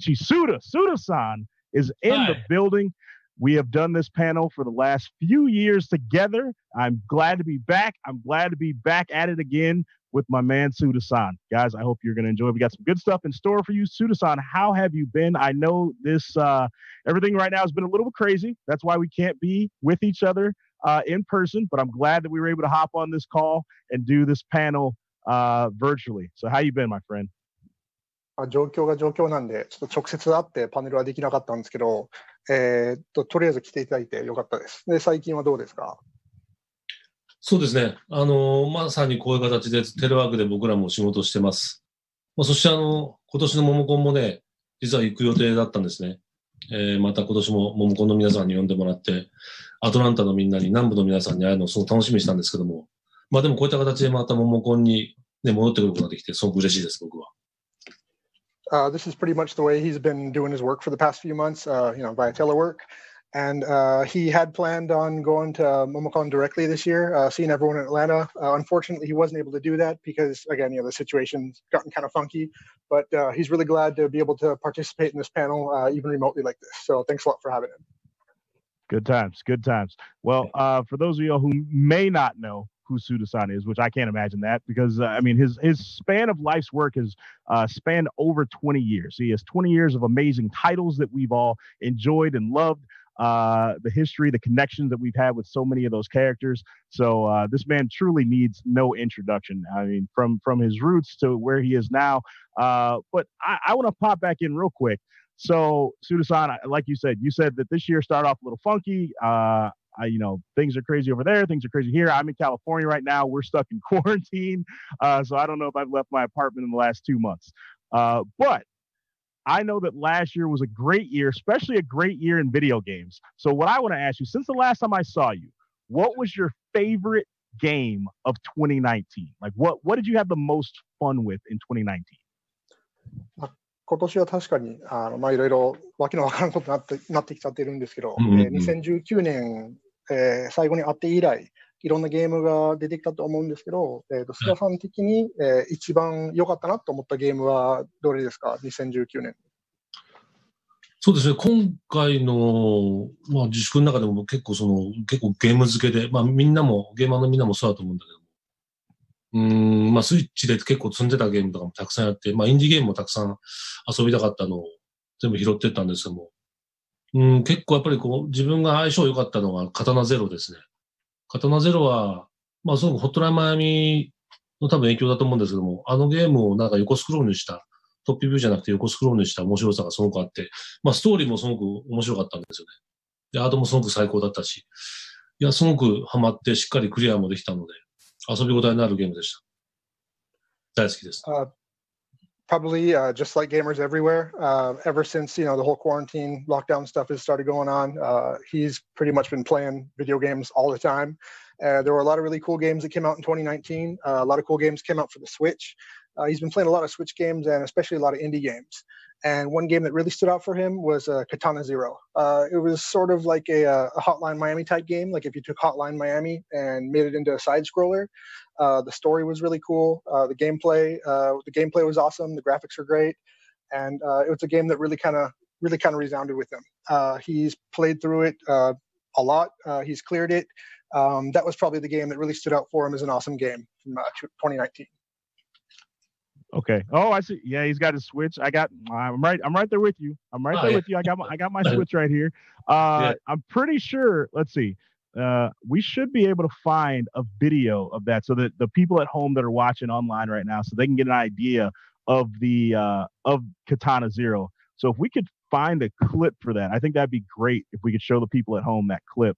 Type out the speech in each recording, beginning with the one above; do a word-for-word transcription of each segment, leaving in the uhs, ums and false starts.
Suda, Suda-san is in Hi. the building. We have done this panel for the last few years together. I'm glad to be back. I'm glad to be back at it again with my man Suda-san. Guys, I hope you're going to enjoy it. We got some good stuff in store for you. Suda-san, how have you been? I know this, uh, everything right now has been a little bit crazy. That's why we can't be with each other uh, in person, but I'm glad that we were able to hop on this call and do this panel uh, virtually. So how you been, my friend? 状況が状況なんで、ちょっと直接会ってパネルはできなかったんですけど、えー、っと、とりあえず来ていただいてよかったです。で、最近はどうですか？ そうですね。あの、まさにこういう形でテレワークで僕らも仕事してます。まあ、そしてあの、今年のモモコンもね、実は行く予定だったんですね。えー、また今年もモモコンの皆さんに呼んでもらって、アトランタのみんなに、南部の皆さんに会えるのをすごく楽しみにしたんですけども、まあでもこういった形でまたモモコンに、ね、戻ってくることができて、すごく嬉しいです、僕は。 Uh, this is pretty much the way he's been doing his work for the past few months, uh, you know, via telework. And uh, he had planned on going to MomoCon directly this year, uh, seeing everyone in Atlanta. Uh, unfortunately, he wasn't able to do that because, again, you know, the situation's gotten kind of funky. But uh, he's really glad to be able to participate in this panel, uh, even remotely like this. So thanks a lot for having him. Good times, good times. Well, uh, for those of you who may not know who Suda-san is, which I can't imagine that because, uh, I mean, his his span of life's work has uh, spanned over twenty years. He has twenty years of amazing titles that we've all enjoyed and loved, uh, the history, the connections that we've had with so many of those characters. So uh, this man truly needs no introduction. I mean, from, from his roots to where he is now. Uh, but I, I want to pop back in real quick. So, Suda-san, like you said, you said that this year started off a little funky. Uh, I, you know, things are crazy over there. Things are crazy here. I'm in California right now. We're stuck in quarantine. Uh, so I don't know if I've left my apartment in the last two months. Uh, but I know that last year was a great year, especially a great year in video games. So what I want to ask you, since the last time I saw you, what was your favorite game of twenty nineteen? Like what, what did you have the most fun with in twenty nineteen? 今年は確かにあの、まあ、いろいろわけのわからんことになって、なってきちゃってるんですけど、うんうん、えー、にせんじゅうきゅうねん、えー、最後に会って以来、いろんなゲームが出てきたと思うんですけど、えーと、須田さん的に、えー、一番良かったなと思ったゲームはどれですか？にせんじゅうきゅうねん。 そうですね、今回の、まあ、自粛の中でも結構その、結構ゲーム付けで、まあみんなも、ゲーマーのみんなもそうだと思うんだけど、うーん、まあ、スイッチで結構積んでたゲームとかもたくさんやって、まあ、インディーゲームもたくさん遊びたかったのを全部拾ってったんですけども、うん、結構やっぱりこう、自分が相性良かったのが刀ゼロですね。刀ゼロは、まあ、すごくホットラインマイアミの多分影響だと思うんですけども、あのゲームをなんか横スクロールにした、トップビューじゃなくて横スクロールにした面白さがすごくあって、まあ、ストーリーもすごく面白かったんですよね。で、アートもすごく最高だったし、いや、すごくハマってしっかりクリアもできたので、遊び応えのあるゲームでした。大好きです。 Uh, probably uh, just like gamers everywhere, uh, ever since, you know, the whole quarantine lockdown stuff has started going on, uh, he's pretty much been playing video games all the time. Uh, there were a lot of really cool games that came out in twenty nineteen. Uh, a lot of cool games came out for the Switch. Uh, he's been playing a lot of Switch games and especially a lot of indie games. And one game that really stood out for him was uh, Katana Zero. Uh, it was sort of like a, a Hotline Miami type game. Like if you took Hotline Miami and made it into a side scroller, uh, the story was really cool. Uh, the gameplay, uh, the gameplay was awesome. The graphics were great, and uh, it was a game that really kind of, really kind of resounded with him. Uh, he's played through it uh, a lot. Uh, he's cleared it. Um, that was probably the game that really stood out for him as an awesome game from uh, twenty nineteen. Okay. Oh, I see. Yeah, he's got his Switch. I got. I'm right. I'm right there with you. I'm right oh, there yeah. with you. I got my. I got my Switch right here. Uh, yeah. I'm pretty sure. Let's see. Uh, we should be able to find a video of that so that the people at home that are watching online right now, so they can get an idea of the uh, of Katana Zero. So if we could find a clip for that, I think that'd be great. If we could show the people at home that clip.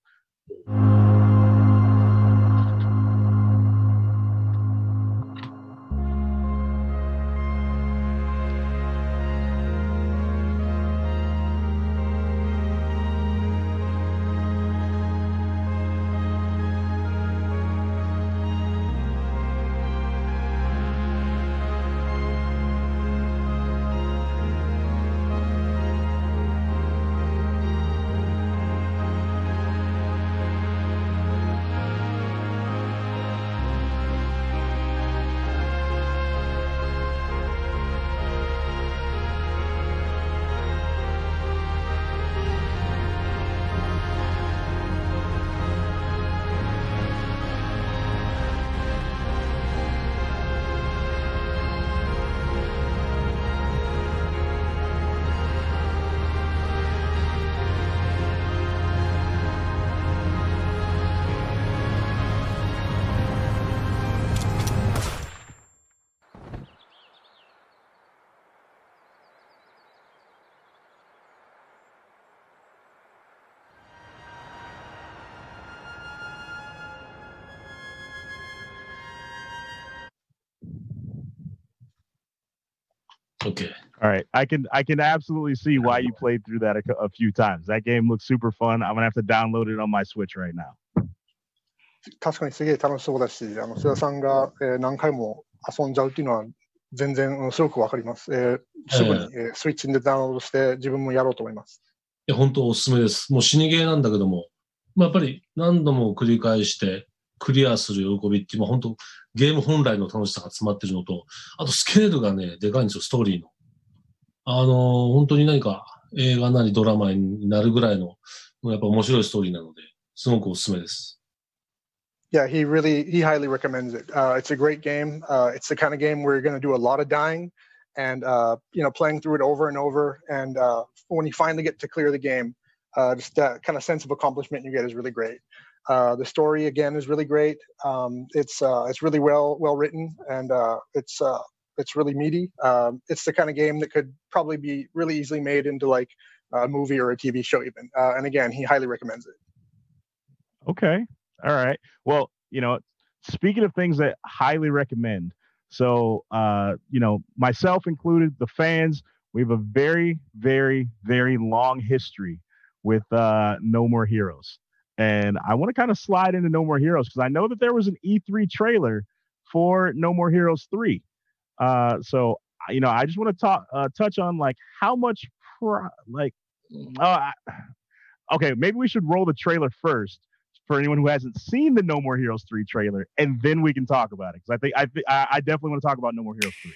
Okay. All right, I can I can absolutely see why you played through that a, a few times. That game looks super fun. I'm gonna have to download it on my Switch right now. 確かにすげえ楽しそうだし、あの須田さんが、えー何回も遊んじゃうっていうのは全然、うん、すごくわかります。えーすぐに、えースイッチでダウンロードして自分もやろうと思います。 いや、本当おすすめです。もう死にゲーなんだけども、まあ、やっぱり何度も繰り返してクリアする喜びっていう、まあ、本当ゲーム本来の楽しさが詰まってるのと、あとスケールがね、でかいんですよ、ストーリーの。あのー、本当に何か映画なりドラマになるぐらいの、やっぱ面白いストーリーなので、すごくおすすめです。 Yeah, he really, he highly recommends it. Uh, it's a great game. Uh, it's the kind of game where you're going to do a lot of dying and, uh, you know, playing through it over and over. And uh, when you finally get to clear the game, uh, just that kind of sense of accomplishment you get is really great. Uh, the story, again, is really great. Um, it's uh, it's really well well written, and uh, it's uh, it's really meaty. Um, it's the kind of game that could probably be really easily made into like a movie or a T V show even. Uh, and again, he highly recommends it. Okay. All right. Well, you know, speaking of things that highly recommend, so, uh, you know, myself included, the fans, we have a very, very, very long history with uh, No More Heroes. And I want to kind of slide into No More Heroes because I know that there was an E three trailer for No More Heroes three. Uh, so, you know, I just want to talk, uh, touch on like how much, pro- like, uh, okay, maybe we should roll the trailer first for anyone who hasn't seen the No More Heroes three trailer, and then we can talk about it. Because I think I, th- I definitely want to talk about No More Heroes three.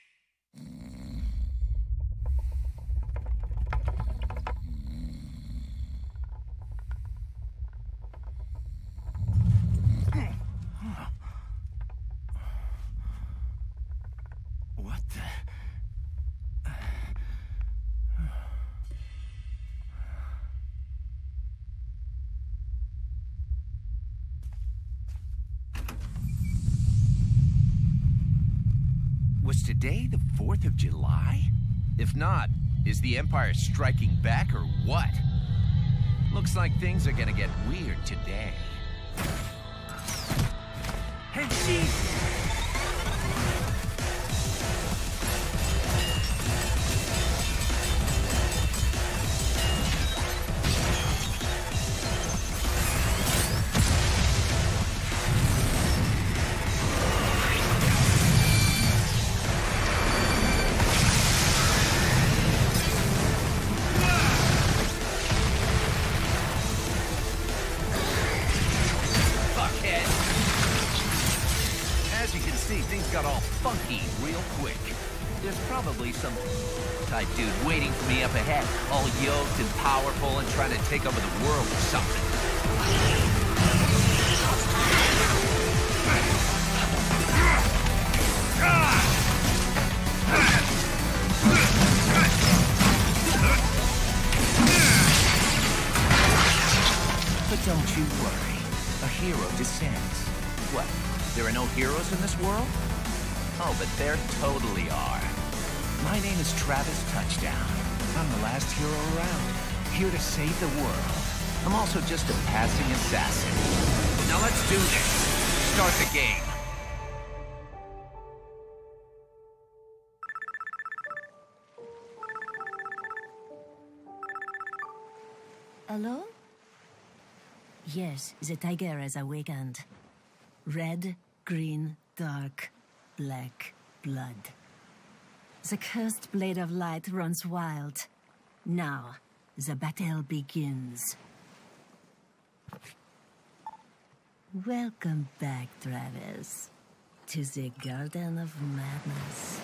What the? Was today the fourth of July? If not, is the Empire striking back or what? Looks like things are gonna get weird today. Hey, Chief! Got all funky real quick. There's probably some type dude waiting for me up ahead, all yoked and powerful and trying to take over the world or something. But don't you worry. A hero descends. What? There are no heroes in this world? Oh, but there totally are. My name is Travis Touchdown. I'm the last hero around, here to save the world. I'm also just a passing assassin. Now let's do this. Start the game. Hello? Yes, the tiger has awakened. Red, green, dark, black blood. The cursed blade of light runs wild. Now, the battle begins. Welcome back, Travis, to the Garden of Madness.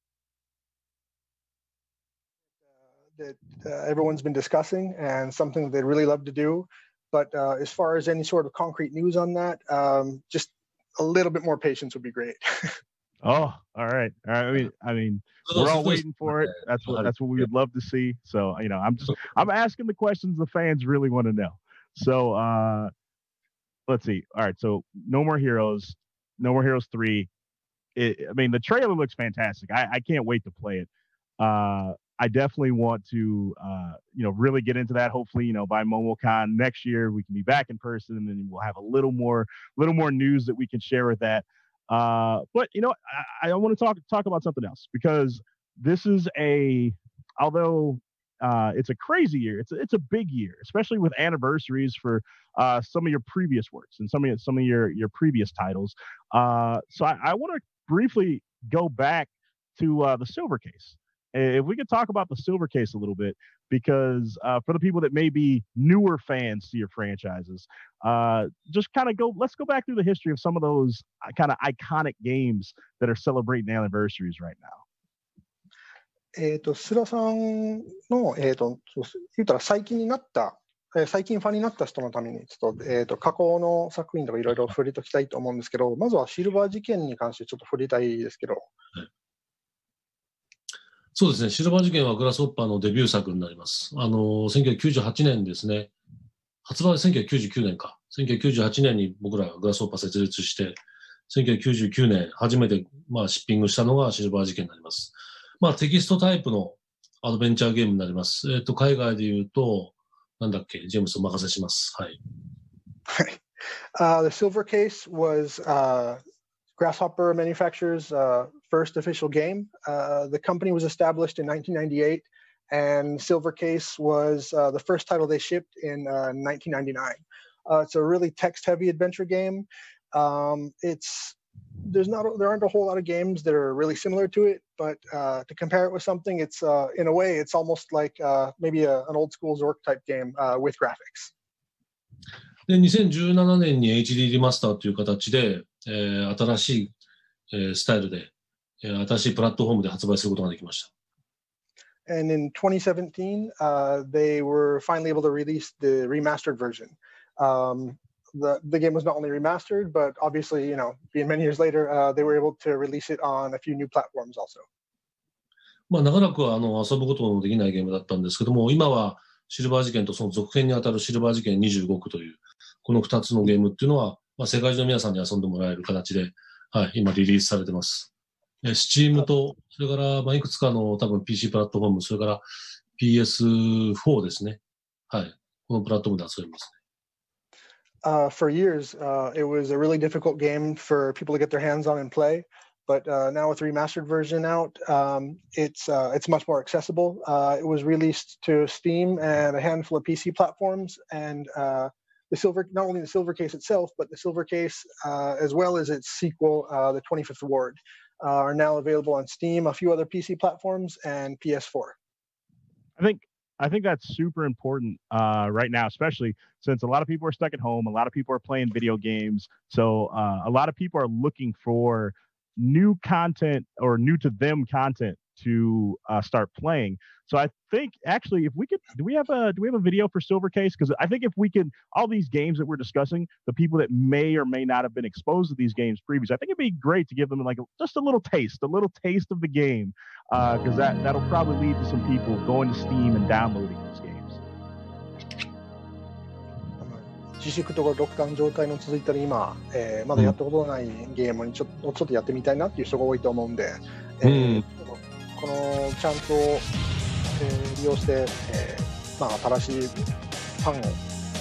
That uh, everyone's been discussing and something that they'd really love to do. But uh, as far as any sort of concrete news on that, um, just a little bit more patience would be great. Oh, all right. All right. I mean, I mean, we're all waiting for it. That's what that's what we would love to see. So, you know, I'm just I'm asking the questions the fans really want to know. So, uh, let's see. All right. So, No More Heroes, No More Heroes three. It, I mean, the trailer looks fantastic. I, I can't wait to play it. Uh, I definitely want to, uh, you know, really get into that. Hopefully, you know, by MomoCon next year, we can be back in person, and then we'll have a little more, little more news that we can share with that. Uh, but you know, I, I want to talk talk about something else because this is a, although uh, it's a crazy year, it's a, it's a big year, especially with anniversaries for uh, some of your previous works and some of your, some of your your previous titles. Uh, so I, I want to briefly go back to uh, the Silver Case. If we could talk about the Silver Case a little bit, because uh, for the people that may be newer fans to your franchises, uh, just kind of go, let's go back through the history of some of those kind of iconic games that are celebrating anniversaries right now. えっと、スラさんの、えっと、言ったら最近になった、えー、最近ファンになった人のために、ちょっと、えっと、過去の作品とかいろいろ触れておきたいと思うんですけど、まずはシルバー事件に関してちょっと触れたいですけど。 そうですね。シルバー事件はグラスホッパーのデビュー作になります。あの、せんきゅうひゃくきゅうじゅうはちねんですね。発売はせんきゅうひゃくきゅうじゅうきゅうねんか。せんきゅうひゃくきゅうじゅうはちねんに僕らがグラスホッパー設立して、せんきゅうひゃくきゅうじゅうきゅうねん初めて、まあ、シッピングしたのがシルバー事件になります。まあ、テキストタイプのアドベンチャーゲームになります。えっと、海外で言うと、なんだっけ、ジェームスお任せします。はい。 はい。Uh, the Silver Case was uh, Grasshopper Manufacturer's uh, first official game. Uh, the company was established in nineteen ninety-eight, and Silver Case was uh, the first title they shipped in uh, nineteen ninety-nine. Uh, it's a really text-heavy adventure game. Um, it's there's not there aren't a whole lot of games that are really similar to it, but uh, to compare it with something, it's uh, in a way it's almost like uh, maybe a, an old school Zork type game uh, with graphics. で、にせんじゅうななねんに エイチディー リマスターという形で、えー、新しい、えー、スタイルで、えー、新しいプラットフォームで発売することができました。 And in twenty seventeen, uh, they were finally able to release the remastered version. Um, the the game was not only remastered, but obviously, you know, being many years later, uh, they were able to release it on a few new platforms also. まあ、長らくはあの遊ぶことのできないゲームだったんですけども、今はシルバー事件とその続編にあたるシルバー事件にじゅうごくという、このふたつのゲームっていうのは、まあ、世界中の皆さんに遊んでもらえる形で、はい、今リリースされてます。スチームと、それから、まあ、いくつかの多分 ピーシー プラットフォーム、それから ピーエスフォー ですね。はい。このプラットフォームで遊びますね。 Uh, for years, uh, it was a really difficult game for people to get their hands on and play. But uh, now with the remastered version out, um, it's uh, it's much more accessible. Uh, it was released to Steam and a handful of P C platforms, and uh, the Silver, not only the Silver Case itself, but the Silver Case, uh, as well as its sequel, uh, the twenty-fifth Ward, uh, are now available on Steam, a few other P C platforms, and P S four. I think I think that's super important uh, right now, especially since a lot of people are stuck at home. A lot of people are playing video games, so uh, a lot of people are looking for new content or new to them content to uh, start playing. So I think actually, if we could, do we have a do we have a video for Silver Case? Because I think if we could, all these games that we're discussing, the people that may or may not have been exposed to these games previously, I think it'd be great to give them like a, just a little taste, a little taste of the game, because uh, that that'll probably lead to some people going to Steam and downloading these games. 自粛とかロックダウン状態の続いたり今、えー、まだやったことのないゲームにちょっと、ちょっとやってみたいなっていう人が多いと思うんで、えーうん、このチャンスを、えー、利用して、えーまあ、新しいファンを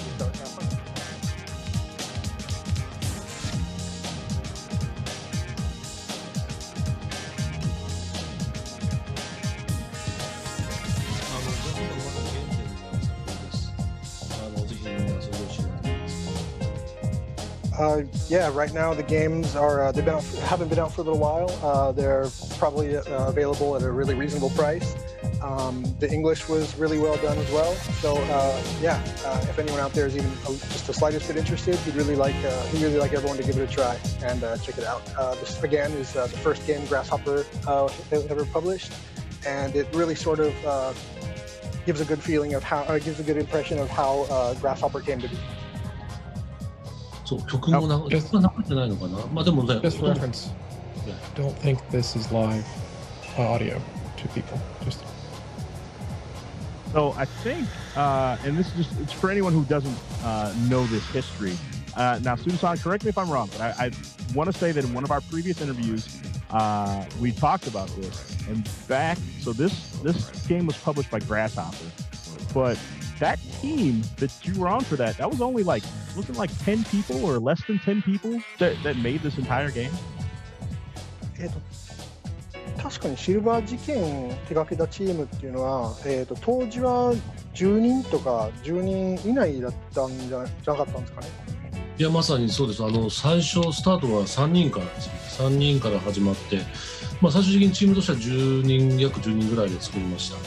Uh, yeah, right now the games are uh, they've been out, haven't been out for a little while. Uh, they're probably uh, available at a really reasonable price. Um, the English was really well done as well. So uh, yeah, uh, if anyone out there is even just the slightest bit interested, we'd really like uh, we'd really like everyone to give it a try and uh, check it out. Uh, this again is uh, the first game Grasshopper uh, ever published, and it really sort of uh, gives a good feeling of how, uh, gives a good impression of how uh, Grasshopper came to be. そう曲もな、曲が流れてないのかな。まあでもね。 Just reference. Don't think this is live audio to people. Just. So I think, uh, and this is just it's for anyone who doesn't uh, know this history. Uh, now, Suda-san, correct me if I'm wrong, but I, I want to say that in one of our previous interviews, uh, we talked about this. And back, so this this game was published by Grasshopper, but that team that you were on for that, that was only like, wasn't like ten people or less than ten people that, that made this entire game? えっと、 確かにシルバー事件を手掛けたチームっていうのは、えー、と当時はじゅうにんとかじゅうにん以内だったんじゃ、じゃなかったんですかね。 いやまさにそうです。あの最初スタートはさんにんからですね。さんにんから始まって、まあ、最終的にチームとしてはじゅうにん約じゅうにんぐらいで作りました。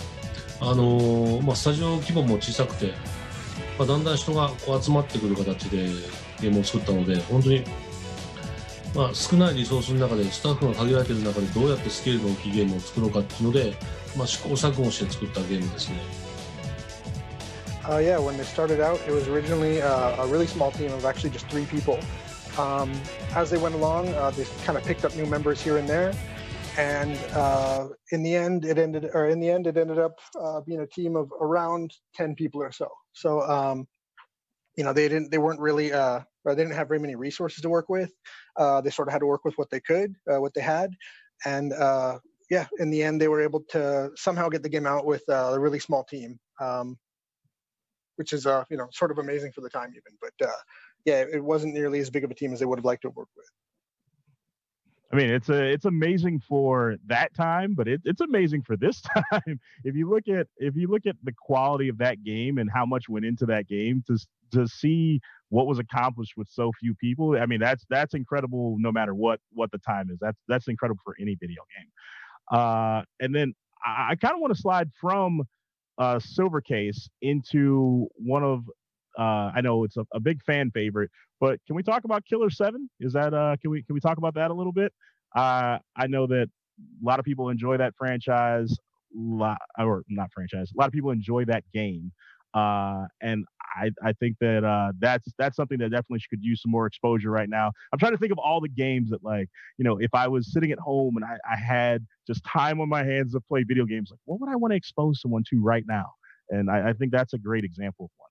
あのーまあ、スタジオ規模も小さくて、まあ、だんだん人がこう集まってくる形でゲームを作ったので、本当に、まあ、少ないリソースの中でスタッフが限られている中でどうやってスケールの大きいゲームを作ろうかっていうので、まあ、試行錯誤して作ったゲームですね。 Uh, yeah, when they started out, it was originally uh, a really small team of actually just three people. Um, as they went along, uh, they kind of picked up new members here and there, and uh, in the end, it ended, or in the end, it ended up uh, being a team of around ten people or so. So, um, you know, they didn't, they weren't really, uh, or they didn't have very many resources to work with. Uh, they sort of had to work with what they could, uh, what they had, and uh, yeah, in the end, they were able to somehow get the game out with uh, a really small team. Um, which is, uh, you know, sort of amazing for the time even. But, uh, yeah, it wasn't nearly as big of a team as they would have liked to have worked with. I mean, it's a, it's amazing for that time, but it, it's amazing for this time. If you look at if you look at the quality of that game and how much went into that game, to to see what was accomplished with so few people, I mean, that's that's incredible no matter what what the time is. That's that's incredible for any video game. Uh, and then I, I kind of want to slide from Uh, Silver Case into one of uh, I know it's a, a big fan favorite, but can we talk about Killer seven? Is that uh, can we can we talk about that a little bit? Uh, I know that a lot of people enjoy that franchise, lot, or not franchise. A lot of people enjoy that game, uh, and I I think that uh, that's that's something that definitely could use some more exposure right now. I'm trying to think of all the games that, like, you know, if I was sitting at home and I, I had just time on my hands to play video games, like, what would I want to expose someone to right now? And I, I think that's a great example of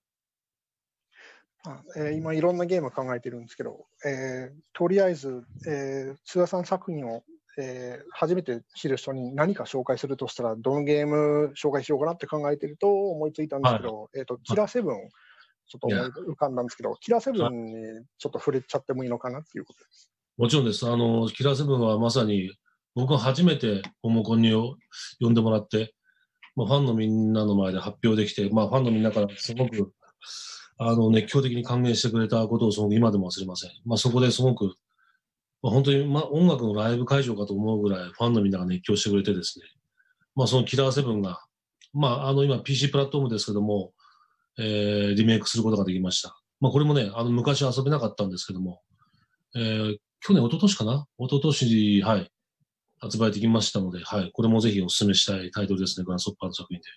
one. えー、今いろんなゲームを考えてるんですけど、えー、とりあえず、えー、津田さん作品を、えー、初めて知る人に何か紹介するとしたら、どのゲーム紹介しようかなって考えてると思いついたんですけど、はい、えーと、キラーセブンちょっと思い浮かんだんですけど、キラーセブンにちょっと触れちゃってもいいのかなっていうことです。 もちろんです。あの、キラーセブンはまさに僕が初めてホモコンに呼んでもらって、まあ、ファンのみんなの前で発表できて、まあ、ファンのみんなからすごくあの熱狂的に歓迎してくれたことをすごく今でも忘れません。まあ、そこですごく、まあ、本当に、まあ、音楽のライブ会場かと思うぐらいファンのみんなが熱狂してくれてですね、まあ、そのキラーセブンが、まあ、あの今 ピーシー プラットフォームですけども、えー、リメイクすることができました。まあ、これもね、あの昔遊べなかったんですけども、えー、去年、一昨年かな一昨年、はい、発売できましたので、はい、これもぜひお勧めしたいタイトルですね、グランソッパーの作品で。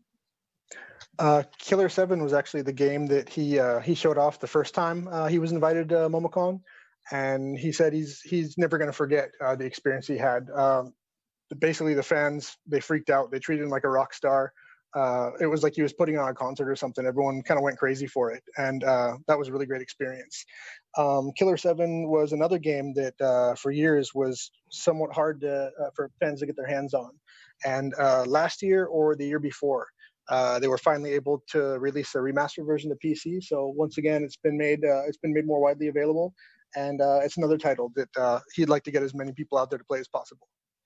Uh, Killer seven was actually the game that he uh, he showed off the first time uh, he was invited to MomoCon, and he said he's he's never going to forget uh, the experience he had. Um, basically, the fans, they freaked out. They treated him like a rock star. Uh, it was like he was putting on a concert or something. Everyone kind of went crazy for it, and uh, that was a really great experience. Um, Killer seven was another game that uh, for years was somewhat hard to, uh, for fans to get their hands on, and uh, last year or the year before, Uh, they were finally able to release a remastered version to P C. So once again, it's been made uh, it's been made more widely available, and uh, it's another title that uh, he'd like to get as many people out there to play as possible.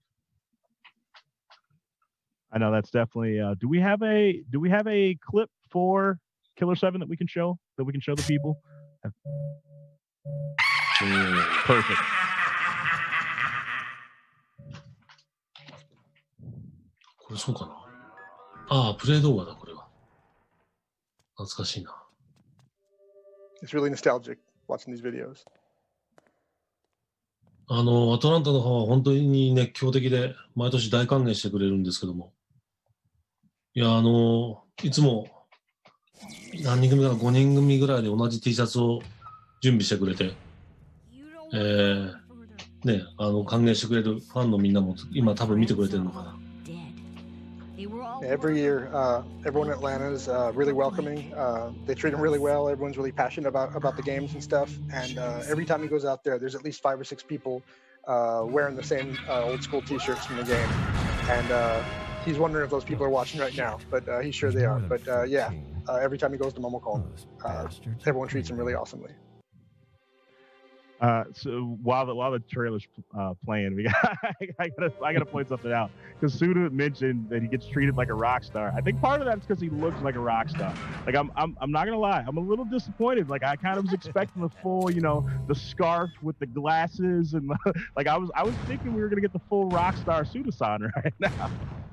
I know that's definitely. Uh, do we have a do we have a clip for Killer seven that we can show that we can show the people? Perfect. これそうかな。ああ、プレイ動画だ、これは。懐かしいな。 It's really nostalgic watching these videos. あの、アトランタの方は本当に熱狂的で、毎年大歓迎してくれるんですけども。いや、あの、いつも何人組かな、ごにん組ぐらいで同じ T シャツを準備してくれて、えー、ね、あの、歓迎してくれるファンのみんなも今多分見てくれてるのかな。 Every year, uh, everyone in Atlanta is uh, really welcoming. Uh, they treat him really well. Everyone's really passionate about, about the games and stuff. And uh, every time he goes out there, there's at least five or six people uh, wearing the same uh, old school T-shirts from the game. And uh, he's wondering if those people are watching right now, but uh, he's sure they are. But uh, yeah, uh, every time he goes to MomoCon, uh, everyone treats him really awesomely. Uh, so while the while the trailer's uh, playing, we got, I gotta I gotta point something out because Suda mentioned that he gets treated like a rock star. I think part of that is because he looks like a rock star. Like I'm I'm I'm not gonna lie, I'm a little disappointed. Like I kind of was expecting the full, you know, the scarf with the glasses and the, like I was I was thinking we were gonna get the full rock star Suda-san right now.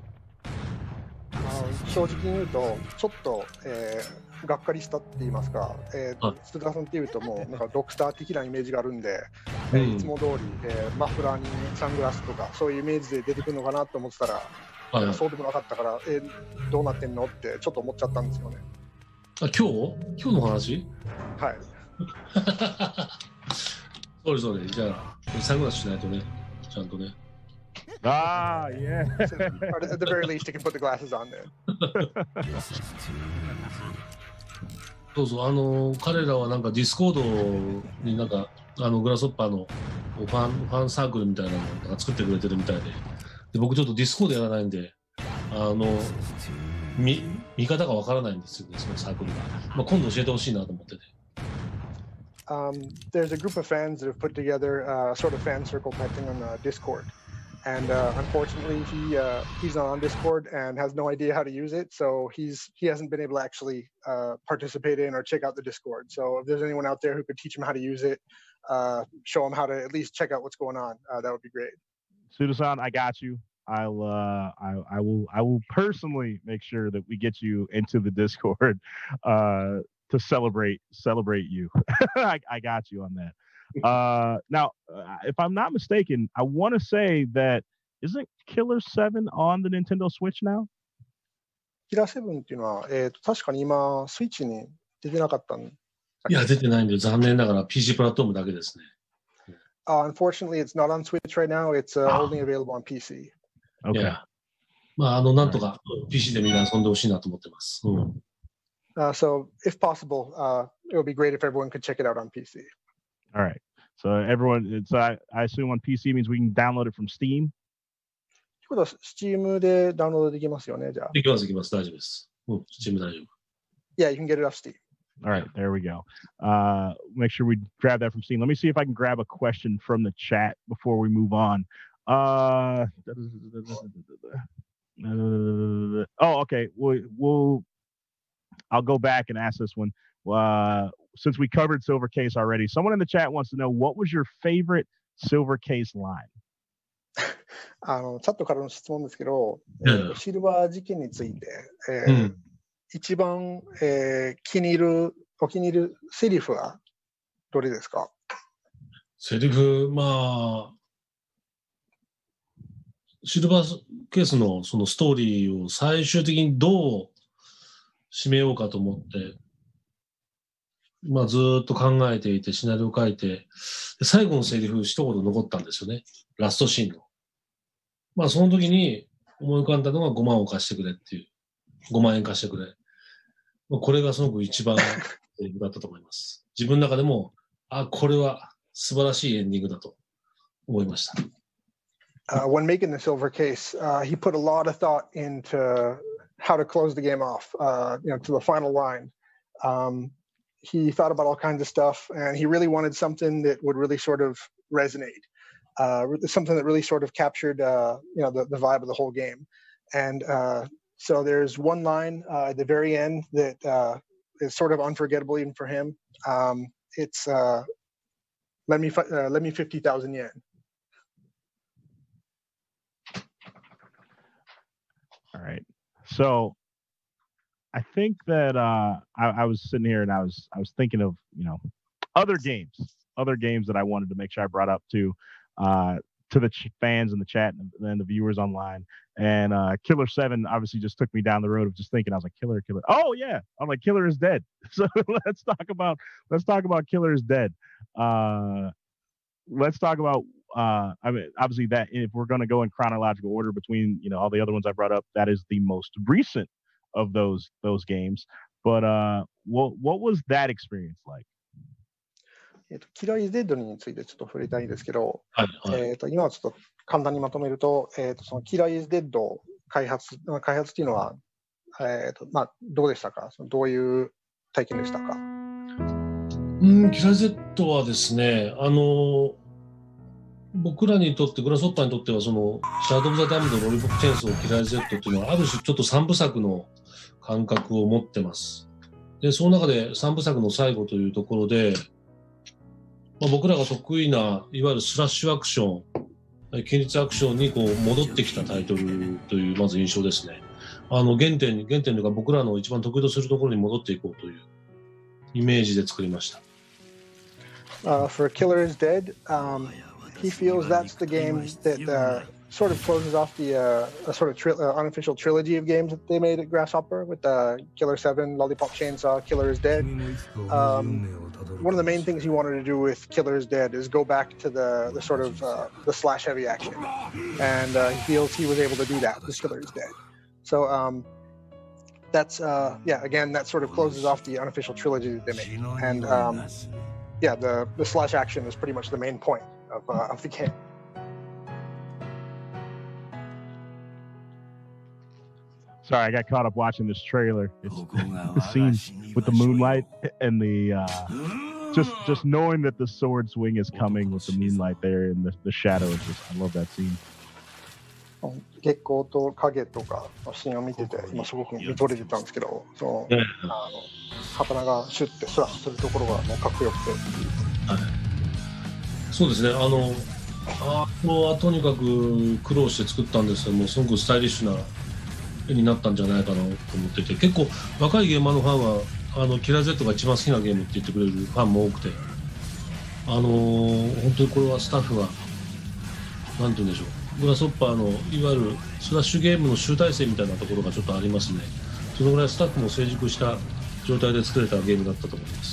あの正直に言うとちょっと、えー、がっかりしたって言いますか、えー、須田さんっていうともうなんかロックスター的なイメージがあるんで、うん、えー、いつも通り、えー、マフラーにサングラスとかそういうイメージで出てくるのかなと思ってたら、はい、そうでもなかったから、えー、どうなってんのってちょっと思っちゃったんですよね。 あ、今日今日の話？ はい。 それそれじゃあサングラスしないとね、ちゃんとね。 Ah, yeah. At the very least, you can put the glasses on there. そうそう、あの彼らはなんかディスコードになんかあのグラスホッパーのファンファンサークルみたいなのをなんか作ってくれてるみたいで、で僕ちょっとディスコードやらないんで、あの見見方がわからないんですよね、そのサークルが。まあ今度教えてほしいなと思ってて。 Um, there's a group of fans that have put together a sort of fan circle type thing on uh, Discord. And uh, unfortunately, he uh, he's not on Discord and has no idea how to use it. So he's he hasn't been able to actually uh, participate in or check out the Discord. So if there's anyone out there who could teach him how to use it, uh, show him how to at least check out what's going on, uh, that would be great. Suda-san, I got you. I'll uh, I I will I will personally make sure that we get you into the Discord uh, to celebrate celebrate you. I, I got you on that. Uh, now, uh, if I'm not mistaken, I want to say that isn't Killer seven on the Nintendo Switch now? Killer seven っていうのは、えーと、確かに今スイッチに出てなかったん。いや出てないんで残念ながら ピーシー プラットフォームだけですね。 Uh, unfortunately, it's not on Switch right now. It's uh, only available on P C. Okay. Yeah. まああのなんとか ピーシー でみんな遊んでほしいなと思ってます。うん。 Uh, so, if possible, uh, it would be great if everyone could check it out on P C. All right. So everyone, it's I, I assume on P C means we can download it from Steam. ということは Steam でダウンロードできますよね、じゃあ。 できますできます大丈夫です。うん、Steam 大丈夫。 Yeah, you can get it off Steam. All right, there we go. Uh, make sure we grab that from Steam. Let me see if I can grab a question from the chat before we move on. Uh, oh, okay. We'll, we'll I'll go back and ask this one. Uh, since we covered Silver Case already, someone in the chat wants to know what was your favorite Silver Case line? あのチャットからの質問ですけど、うん、シルバー事件について、えーうん、一番、えー、気に入るお気に入るセリフはどれですか？ セリフ、まあシルバーケースのそのストーリーを最終的にどう締めようかと思って。まあずーっと考えていて、シナリオを書いて、最後のセリフ一言残ったんですよね。ラストシーンの。まあその時に思い浮かんだのがごまんを貸してくれっていう。ごまんえん貸してくれ。まあ、これがすごく一番セリフだったと思います。自分の中でも、あ、これは素晴らしいエンディングだと思いました。 Uh, when making the Silver Case, uh, he put a lot of thought into how to close the game off, uh, you know, to the final line. Um, He thought about all kinds of stuff, and he really wanted something that would really sort of resonate, uh, something that really sort of captured, uh, you know, the, the vibe of the whole game. And uh, so there's one line uh, at the very end that uh, is sort of unforgettable even for him. Um, it's uh, "Let me, uh, let me fifty thousand yen." All right, so. I think that uh, I, I was sitting here and I was I was thinking of you know other games, other games that I wanted to make sure I brought up to uh, to the ch- fans in the chat and, and the viewers online. And uh, Killer seven obviously just took me down the road of just thinking I was like Killer, Killer. Oh yeah, I'm like Killer is dead. So let's talk about let's talk about Killer is dead. Uh, let's talk about. Uh, I mean, obviously that if we're going to go in chronological order between you know all the other ones I brought up, that is the most recent of those those games. But uh, what what was that experience like? えっと、キラーイズデッドについてちょっと触れたいんですけど、はいはい、えっと今はちょっと簡単にまとめると、えっとそのキラーイズデッド開発開発っていうのは、えっとまあどうでしたか？そのどういう体験でしたか？ うん、キラー Z はですね、あの、僕らにとって、グラスホッパーにとっては、その、シャドウ・オブ・ザ・ダムとロリポップ・チェーンソー、キラー Z っていうのは、ある種ちょっと三部作の感覚を持ってます。で、その中で三部作の最後というところで、まあ、僕らが得意な、いわゆるスラッシュアクション、近日アクションにこう戻ってきたタイトルという、まず印象ですね。あの、原点に、原点というか僕らの一番得意とするところに戻っていこうというイメージで作りました。 Uh, for Killer is Dead, um, he feels that's the game that uh, sort of closes off the uh, a sort of tri- uh, unofficial trilogy of games that they made at Grasshopper with uh, Killer seven, Lollipop Chainsaw, Killer is Dead. Um, one of the main things he wanted to do with Killer is Dead is go back to the, the sort of uh, the slash heavy action, and uh, he feels he was able to do that with Killer is Dead. So um, that's uh, yeah, again that sort of closes off the unofficial trilogy that they made, and um, yeah, the the slash action is pretty much the main point of uh, of the game. Sorry, I got caught up watching this trailer. It's the scene with the moonlight and the uh, just just knowing that the sword swing is coming with the moonlight there and the, the shadows. Just, I love that scene. 月光と影とかのシーンを見てて今すごく見とれてたんですけど、その、あの刀がシュッてスラッするところがもうかっこよくて、 はい、そうですね。あのあこはとにかく苦労して作ったんですけども、すごくスタイリッシュな絵になったんじゃないかなと思ってて、結構若いゲーマーのファンはあのキラー Z が一番好きなゲームって言ってくれるファンも多くて、あのー、本当にこれはスタッフがなんて言うんでしょう。グラスホッパーのいわゆるスラッシュゲームの集大成みたいなところがちょっとありますね。そのぐらいスタッフも成熟した状態で作れたゲームだったと思います。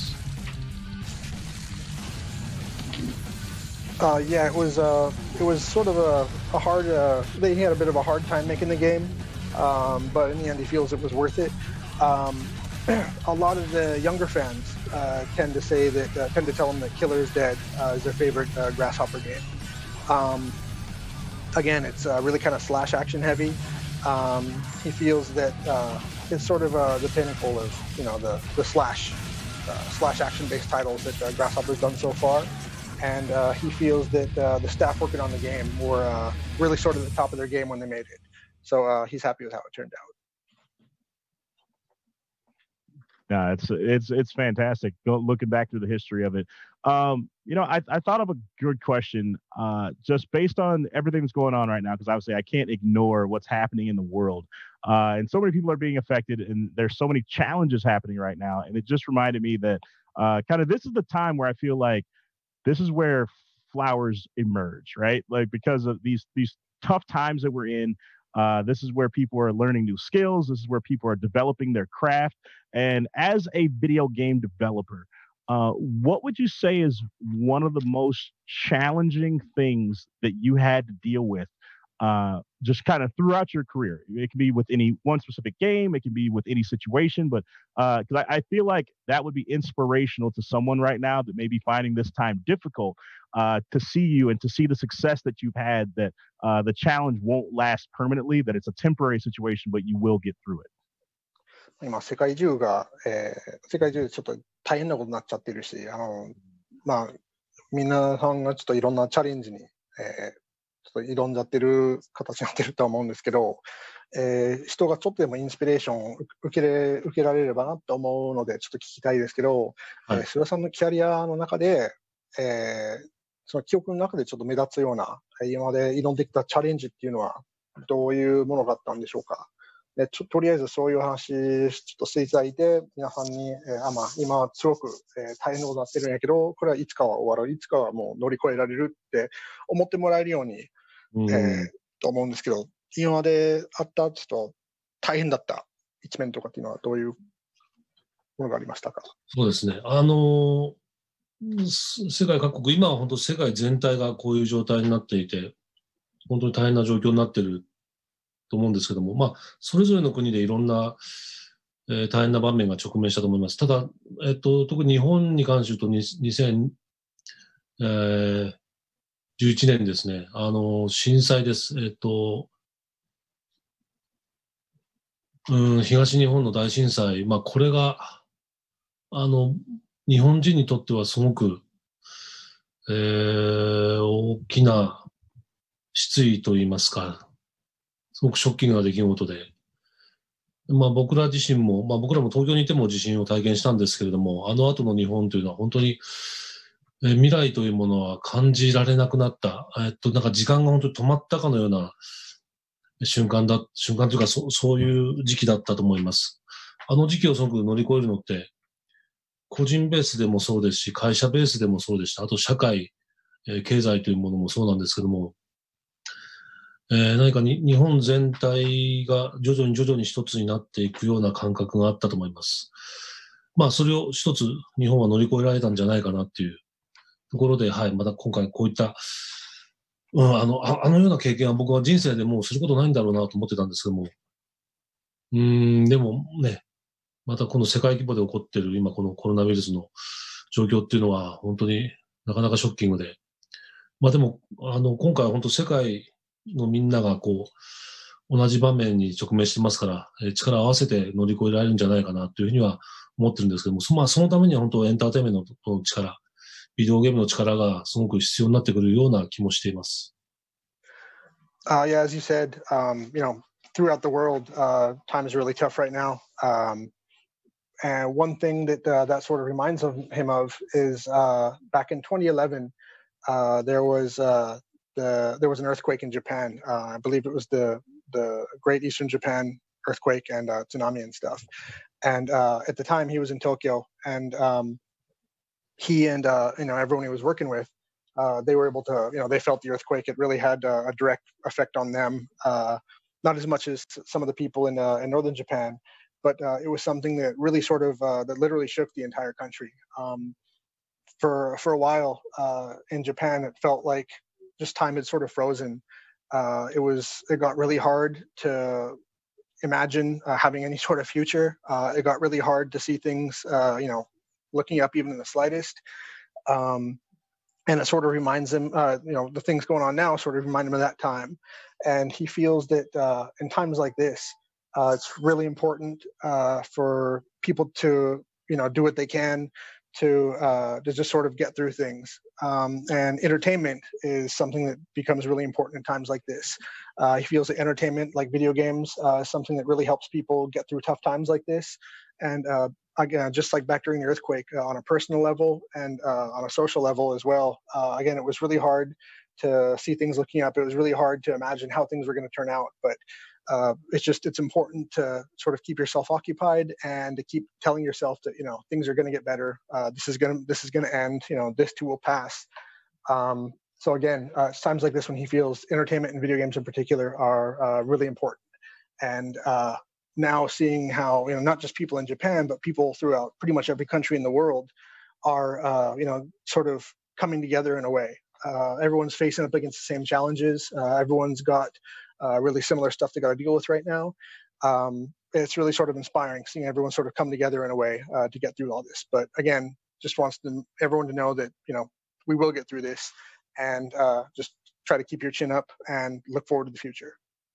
Uh, yeah, it was uh, it was sort of a, a hard. Uh, they had a bit of a hard time making the game, um, but in the end, he feels it was worth it. Um, a lot of the younger fans uh, tend to say that uh, tend to tell him that Killer is Dead uh, is their favorite uh, Grasshopper game. Um, Again, it's uh, really kind of slash action heavy. Um, he feels that uh, it's sort of uh, the pinnacle of you know the the slash uh, slash action based titles that uh, Grasshopper's done so far, and uh, he feels that uh, the staff working on the game were uh, really sort of at the top of their game when they made it. So uh, he's happy with how it turned out. No, it's it's it's fantastic. Go, looking back through the history of it, um, you know, I, I thought of a good question, uh, just based on everything that's going on right now, because obviously I can't ignore what's happening in the world, uh, and so many people are being affected, and there's so many challenges happening right now, and it just reminded me that uh, kind of this is the time where I feel like this is where flowers emerge, right? Like because of these these tough times that we're in. Uh, this is where people are learning new skills. This is where people are developing their craft. And as a video game developer, uh, what would you say is one of the most challenging things that you had to deal with uh, just kind of throughout your career? It can be with any one specific game. It can be with any situation. But because uh, I, I feel like that would be inspirational to someone right now that may be finding this time difficult. Uh, to see you and to see the success that you've had, that uh, the challenge won't last permanently, that it's a temporary situation, but you will get through it. 今世界中が、えー、世界中でちょっと大変なことになっちゃってるし、あのまあ皆さんがちょっといろんなチャレンジに、えー、ちょっと挑んじゃってる形になってるとは思うんですけど、えー、人がちょっとでもインスピレーションを受けれ受けられればなと思うのでちょっと聞きたいですけど、はい、えー、菅さんのキャリアの中で、えーその記憶の中でちょっと目立つような今まで挑んできたチャレンジっていうのはどういうものがあったんでしょうか。でちょとりあえずそういう話ちょっとしていただいて皆さんに、えーあまあ、今はすごく、えー、大変なことになってるんやけどこれはいつかは終わるいつかはもう乗り越えられるって思ってもらえるように、うんえー、と思うんですけど今まであったちょっと大変だった一面とかっていうのはどういうものがありましたか。 そうですね。あのー世界各国、今は本当世界全体がこういう状態になっていて、本当に大変な状況になっていると思うんですけども、まあ、それぞれの国でいろんな、えー、大変な場面が直面したと思います。ただ、えっと、特に日本に関して言うとにせんじゅういちねんですね、あの、震災です。えっと、うん、東日本の大震災、まあ、これが、あの、 日本人にとってはすごく、えー、大きな失意といいますか、すごくショッキングな出来事で、まあ僕ら自身も、まあ僕らも東京にいても地震を体験したんですけれども、あの後の日本というのは本当に、えー、未来というものは感じられなくなった。えっと、なんか時間が本当に止まったかのような瞬間だ、瞬間というかそ、そういう時期だったと思います。あの時期をすごく乗り越えるのって、個人ベースでもそうですし、会社ベースでもそうでした。あと社会、えー、経済というものもそうなんですけども、えー、何かに日本全体が徐々に徐々に一つになっていくような感覚があったと思います。まあそれを一つ日本は乗り越えられたんじゃないかなっていうところで、はい、また今回こういった、うん、あの、あ、あのような経験は僕は人生でもうすることないんだろうなと思ってたんですけども、うーん、でもね、またこの世界規模で起こっている今このコロナウイルスの状況っていうのは本当になかなかショッキングで、まあでも、あの、今回は本当世界のみんながこう、同じ場面に直面してますから、えー、力を合わせて乗り越えられるんじゃないかなというふうには思ってるんですけども、そ、まあそのためには本当エンターテインメントの力、ビデオゲームの力がすごく必要になってくるような気もしています。 Uh, yeah, as you said, um, you know, throughout the world, uh, time is really tough right now. Um, and one thing that uh, that sort of reminds of him of is uh, back in twenty eleven, uh, there was uh, the there was an earthquake in Japan. Uh, I believe it was the the Great Eastern Japan earthquake and uh, tsunami and stuff. And uh, at the time, he was in Tokyo, and um, he and uh, you know everyone he was working with, uh, they were able to, you know, they felt the earthquake. It really had uh, a direct effect on them. Uh, not as much as some of the people in uh, in northern Japan, but uh, it was something that really sort of uh, that literally shook the entire country. Um, for for a while uh, in Japan, it felt like just time had sort of frozen. Uh, it was it got really hard to imagine uh, having any sort of future. Uh, it got really hard to see things, uh, you know, looking up even in the slightest. Um, and it sort of reminds him, uh, you know, the things going on now sort of remind him of that time. And he feels that uh, in times like this, uh, it's really important uh, for people to, you know, do what they can to uh, to just sort of get through things. Um, and entertainment is something that becomes really important in times like this. Uh, he feels that entertainment, like video games, uh, is something that really helps people get through tough times like this. And uh, again, just like back during the earthquake, uh, on a personal level and uh, on a social level as well. Uh, again, it was really hard to see things looking up. It was really hard to imagine how things were going to turn out. But uh, it's just, it's important to sort of keep yourself occupied and to keep telling yourself that, you know, things are going to get better. Uh, this is going to, this is going to end, you know, this too will pass. Um, so again, uh, it's times like this when he feels entertainment and video games in particular are uh, really important. And uh, now seeing how, you know, not just people in Japan, but people throughout pretty much every country in the world are, uh, you know, sort of coming together in a way. Uh, everyone's facing up against the same challenges. Uh, everyone's got uh, really similar stuff they got to deal with right now. Um, it's really sort of inspiring seeing everyone sort of come together in a way uh, to get through all this. But again, just wants to, everyone to know that, you know, we will get through this, and uh, just try to keep your chin up and look forward to the future.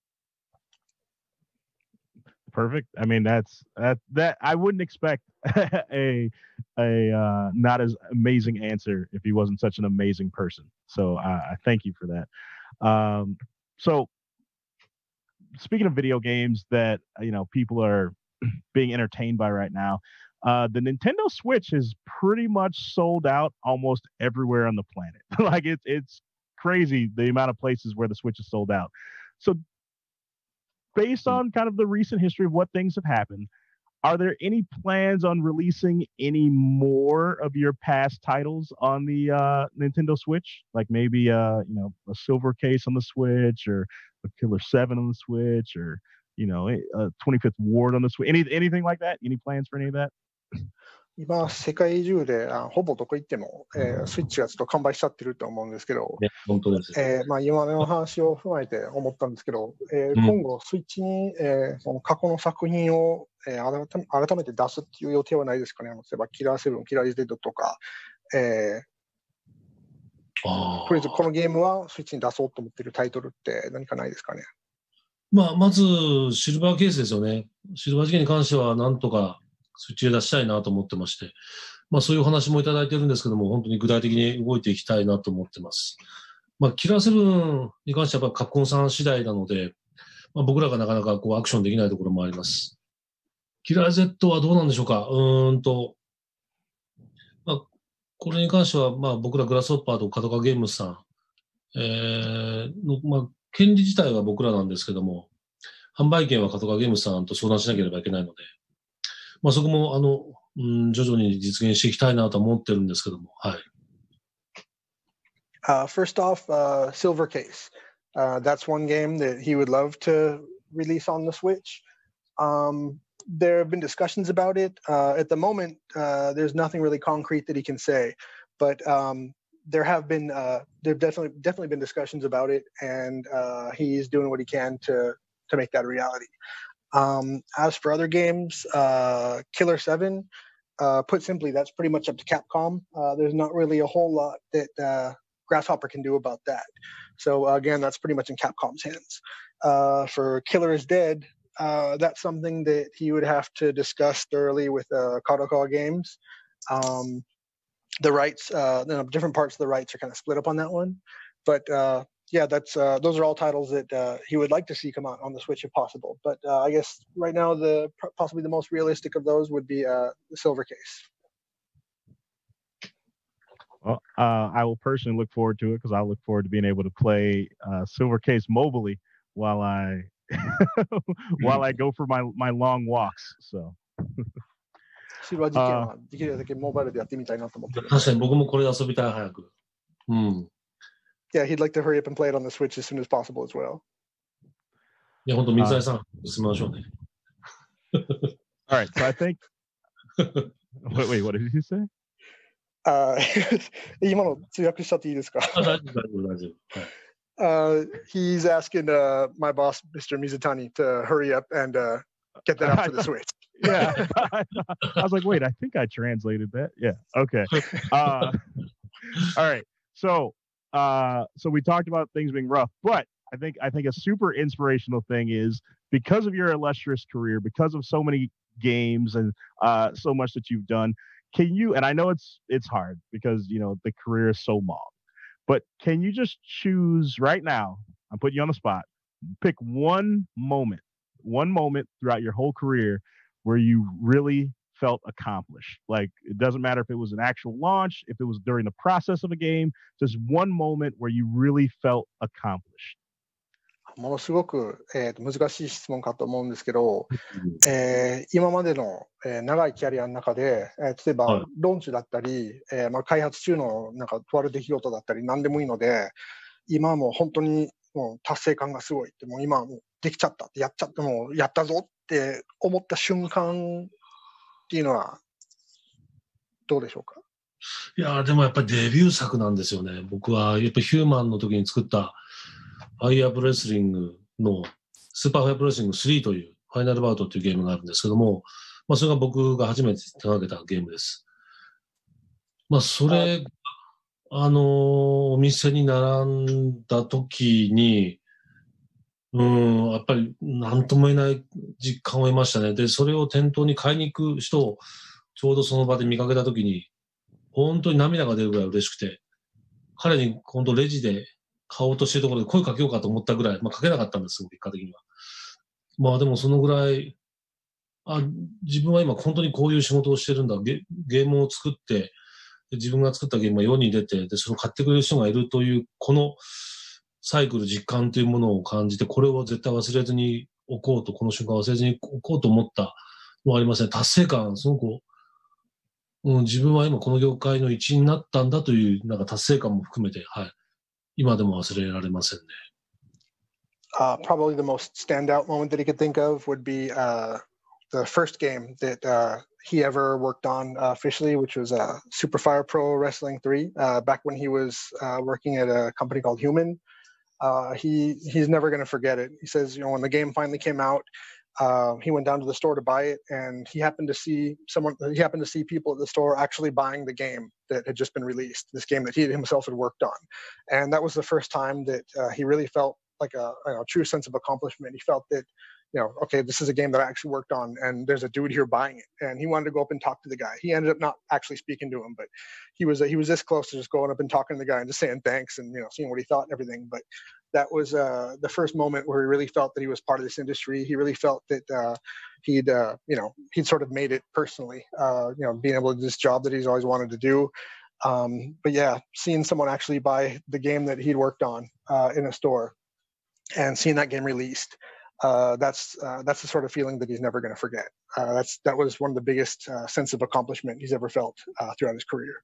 Perfect. I mean, that's that that I wouldn't expect a a uh, not as amazing answer if he wasn't such an amazing person. So uh, I thank you for that. Um, so speaking of video games that, you know, people are being entertained by right now, uh, the Nintendo Switch is pretty much sold out almost everywhere on the planet. Like it's it's crazy the amount of places where the Switch is sold out. So based on kind of the recent history of what things have happened, are there any plans on releasing any more of your past titles on the uh, Nintendo Switch? Like maybe uh, you know, a Silver Case on the Switch, or a Killer seven on the Switch, or, you know, a twenty-fifth Ward on the Switch? Any anything like that? Any plans for any of that? 今、世界中であほぼどこ行っても、えー、スイッチがちょっと完売しちゃってると思うんですけど、 ね、本当です。 えーまあ、今の話を踏まえて思ったんですけど、えーうん、今後、スイッチに、えー、その過去の作品を、えー、改めて出すっていう予定はないですかね。例えば、キラーセブン、キラーイズデッドとか、えー、あとりあえずこのゲームはスイッチに出そうと思っているタイトルって何かないですかね。 まあ、まず、シルバーケースですよね。シルバー事件に関しては、なんとか、スイッチで出したいなと思ってまして、 まあそういう話もいただいてるんですけども、本当に具体的に動いていきたいなと思ってます。まあキラーセブンに関してはやっぱカプコンさん次第なので、まあ、僕らがなかなかこうアクションできないところもあります。キラー Z はどうなんでしょうか。うーんと、まあ、これに関しては、まあ僕らグラスホッパーと角川ゲームズさん、えーの、まあ権利自体は僕らなんですけども、販売権は角川ゲームズさんと相談しなければいけないので、まあそこもあの、うん、徐々に実現していきたいなと思ってるんですけども、はい。 Uh, first off, uh, Silver Case. Uh, that's one game that he would love to release on the Switch. Um, there have been discussions about it. Uh, at the moment, uh, there's nothing really concrete that he can say, but um, there have been uh, there have definitely definitely been discussions about it, and uh, he's doing what he can to to make that a reality. Um, as for other games, uh, Killer seven, uh, put simply, that's pretty much up to Capcom. Uh, there's not really a whole lot that uh, Grasshopper can do about that. So uh, again, that's pretty much in Capcom's hands. Uh, for Killer is Dead, uh, that's something that he would have to discuss thoroughly with uh, Kadokawa Games. Um, the rights, uh, you know, different parts of the rights are kind of split up on that one. But uh, yeah, that's uh, those are all titles that uh, he would like to see come out on the Switch if possible. But uh, I guess right now, the possibly the most realistic of those would be uh, the Silver Case. Well, uh, I will personally look forward to it because I look forward to being able to play uh, Silver Case mobilely while I while I go for my my long walks. So. シルバー事件はできるだけモバイルでやってみたいなと思ってる。 確かに僕もこれで遊びたい、早く。うん。 Yeah, he'd like to hurry up and play it on the Switch as soon as possible as well. いや、本当、水谷さん、進みましょうね。 All right, so I think. wait, wait, what did you say? あ今の通訳しちゃっていいですか？ 大丈夫、大丈夫、大丈夫。 Uh, he's asking uh, my boss, Mister Mizutani, to hurry up and uh, get that out for the Switch. Yeah, I was like, wait, I think I translated that. Yeah, okay. Uh, all right, so uh, so we talked about things being rough, but I think I think a super inspirational thing is because of your illustrious career, because of so many games and uh, so much that you've done. Can you? And I know it's it's hard because you know the career is so long. But can you just choose right now? I'm putting you on the spot. Pick one moment, one moment throughout your whole career where you really felt accomplished. Like it doesn't matter if it was an actual launch, if it was during the process of a game, just one moment where you really felt accomplished. ものすごく、えー、と難しい質問かと思うんですけど、えー、今までの、えー、長いキャリアの中で、えー、例えば、はい、ローンチだったり、えーまあ、開発中のなんかとある出来事だったり何でもいいので、今はもう本当にもう達成感がすごいって、もう今はもうできちゃったってやっちゃってもうやったぞって思った瞬間っていうのはどうでしょうか？ いやでもやっぱりデビュー作なんですよね。僕はやっぱヒューマンの時に作ったファイアープレスリングのスーパーファイアープレスリングスリーというファイナルバウトというゲームがあるんですけども、まあそれが僕が初めて手掛けたゲームです。まあそれ、あの、お店に並んだ時に、うん、やっぱり何とも言えない実感を得ましたね。で、それを店頭に買いに行く人をちょうどその場で見かけた時に、本当に涙が出るぐらい嬉しくて、彼に今度レジで買おうとしてるところで声かけようかと思ったぐらい、まあかけなかったんですよ、結果的には。まあでもそのぐらい、あ、自分は今本当にこういう仕事をしてるんだ。ゲ、ゲームを作って、自分が作ったゲームが世に出て、で、それを買ってくれる人がいるという、このサイクル実感というものを感じて、これを絶対忘れずにおこうと、この瞬間忘れずにおこうと思ったのはありますね。達成感、すごく、うん、自分は今この業界の一員になったんだという、なんか達成感も含めて、はい。今でも忘れられませんね。 Uh, probably the most standout moment that he could think of would be uh, the first game that uh, he ever worked on uh, officially, which was uh, Super Fire Pro Wrestling three, uh, back when he was uh, working at a company called Human. Uh, he he's never going to forget it. He says, you know, when the game finally came out, uh, he went down to the store to buy it, and he happened to see someone. He happened to see people at the store actually buying the game that had just been released. This game that he himself had worked on, and that was the first time that uh, he really felt like a, you know, true sense of accomplishment. He felt that, you know, okay, this is a game that I actually worked on, and there's a dude here buying it, and he wanted to go up and talk to the guy. He ended up not actually speaking to him, but he was he was this close to just going up and talking to the guy and just saying thanks and, you know, seeing what he thought and everything. But that was uh, the first moment where he really felt that he was part of this industry. He really felt that uh, he'd uh, you know he'd sort of made it personally. Uh, you know, being able to do this job that he's always wanted to do. Um, but yeah, seeing someone actually buy the game that he'd worked on uh, in a store and seeing that game released. Uh, that's uh, that's the sort of feeling that he's never going to forget. Uh, that's that was one of the biggest uh, sense of accomplishment he's ever felt uh, throughout his career.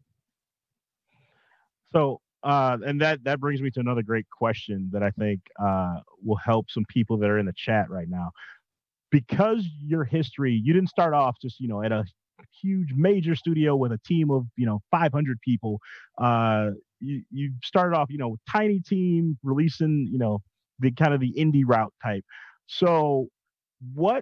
So, uh, and that that brings me to another great question that I think uh, will help some people that are in the chat right now. Because your history, you didn't start off just, you know, at a huge major studio with a team of, you know, five hundred people. Uh, you you started off, you know, tiny team releasing, you know, the kind of the indie route type. So what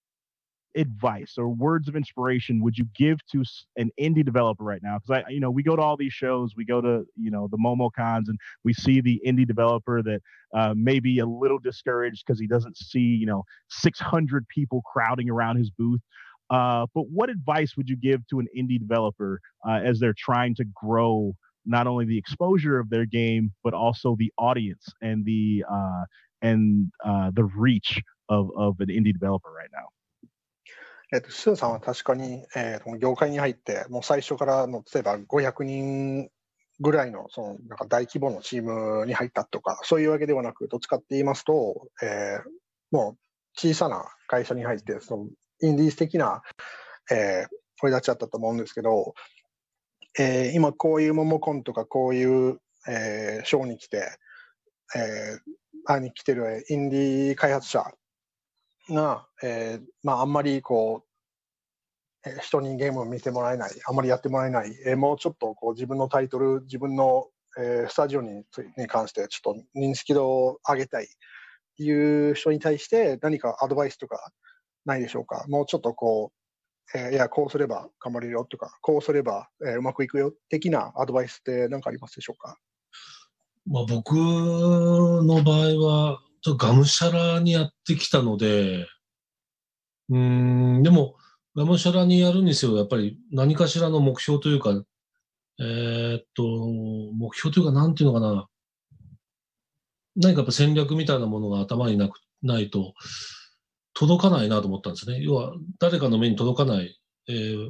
advice or words of inspiration would you give to an indie developer right now? Because I, you know, we go to all these shows, we go to, you know, the MomoCons, and we see the indie developer that uh, may be a little discouraged because he doesn't see, you know, six hundred people crowding around his booth. Uh, but what advice would you give to an indie developer uh, as they're trying to grow not only the exposure of their game, but also the audience and the uh, and uh, the reach of, of an indie developer right now? えっと、スーさんは確かに、えー、この業界に入って、もう最初からの例えばごひゃくにんぐらいの、そのなんか大規模のチームに入ったとか、そういうわけではなく、どっちかって言いますと、えー、もう小さな会社に入って、そのインディーズ的な、えー、声立ちだったと思うんですけど、えー、今こういうモモコンとかこういう、えー、ショーに来て、えー、あに来てるインディー開発者が、えー、まああんまりこう、えー、人にゲームを見てもらえない、あんまりやってもらえない、えー、もうちょっとこう自分のタイトル、自分の、えー、スタジオに、に関してちょっと認識度を上げたいっていう人に対して何かアドバイスとかないでしょうか。もうちょっとこう、えー、いや、こうすれば頑張れるよとか、こうすれば、えー、うまくいくよ的なアドバイスって何かありますでしょうか？ まあ、僕の場合は、ちょっとがむしゃらにやってきたので、うーん、でも、がむしゃらにやるにせよ、やっぱり何かしらの目標というか、えー、っと、目標というか、なんていうのかな、何かやっぱ戦略みたいなものが頭になくないと、届かないなと思ったんですね。要は、誰かの目に届かない、えー、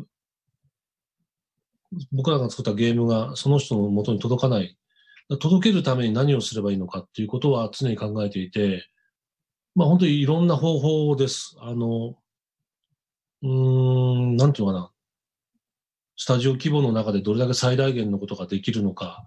僕らが作ったゲームがその人の元に届かない。届けるために何をすればいいのかっていうことは常に考えていて、まあ本当にいろんな方法です。あの、うーん、なんていうのかな。スタジオ規模の中でどれだけ最大限のことができるのか。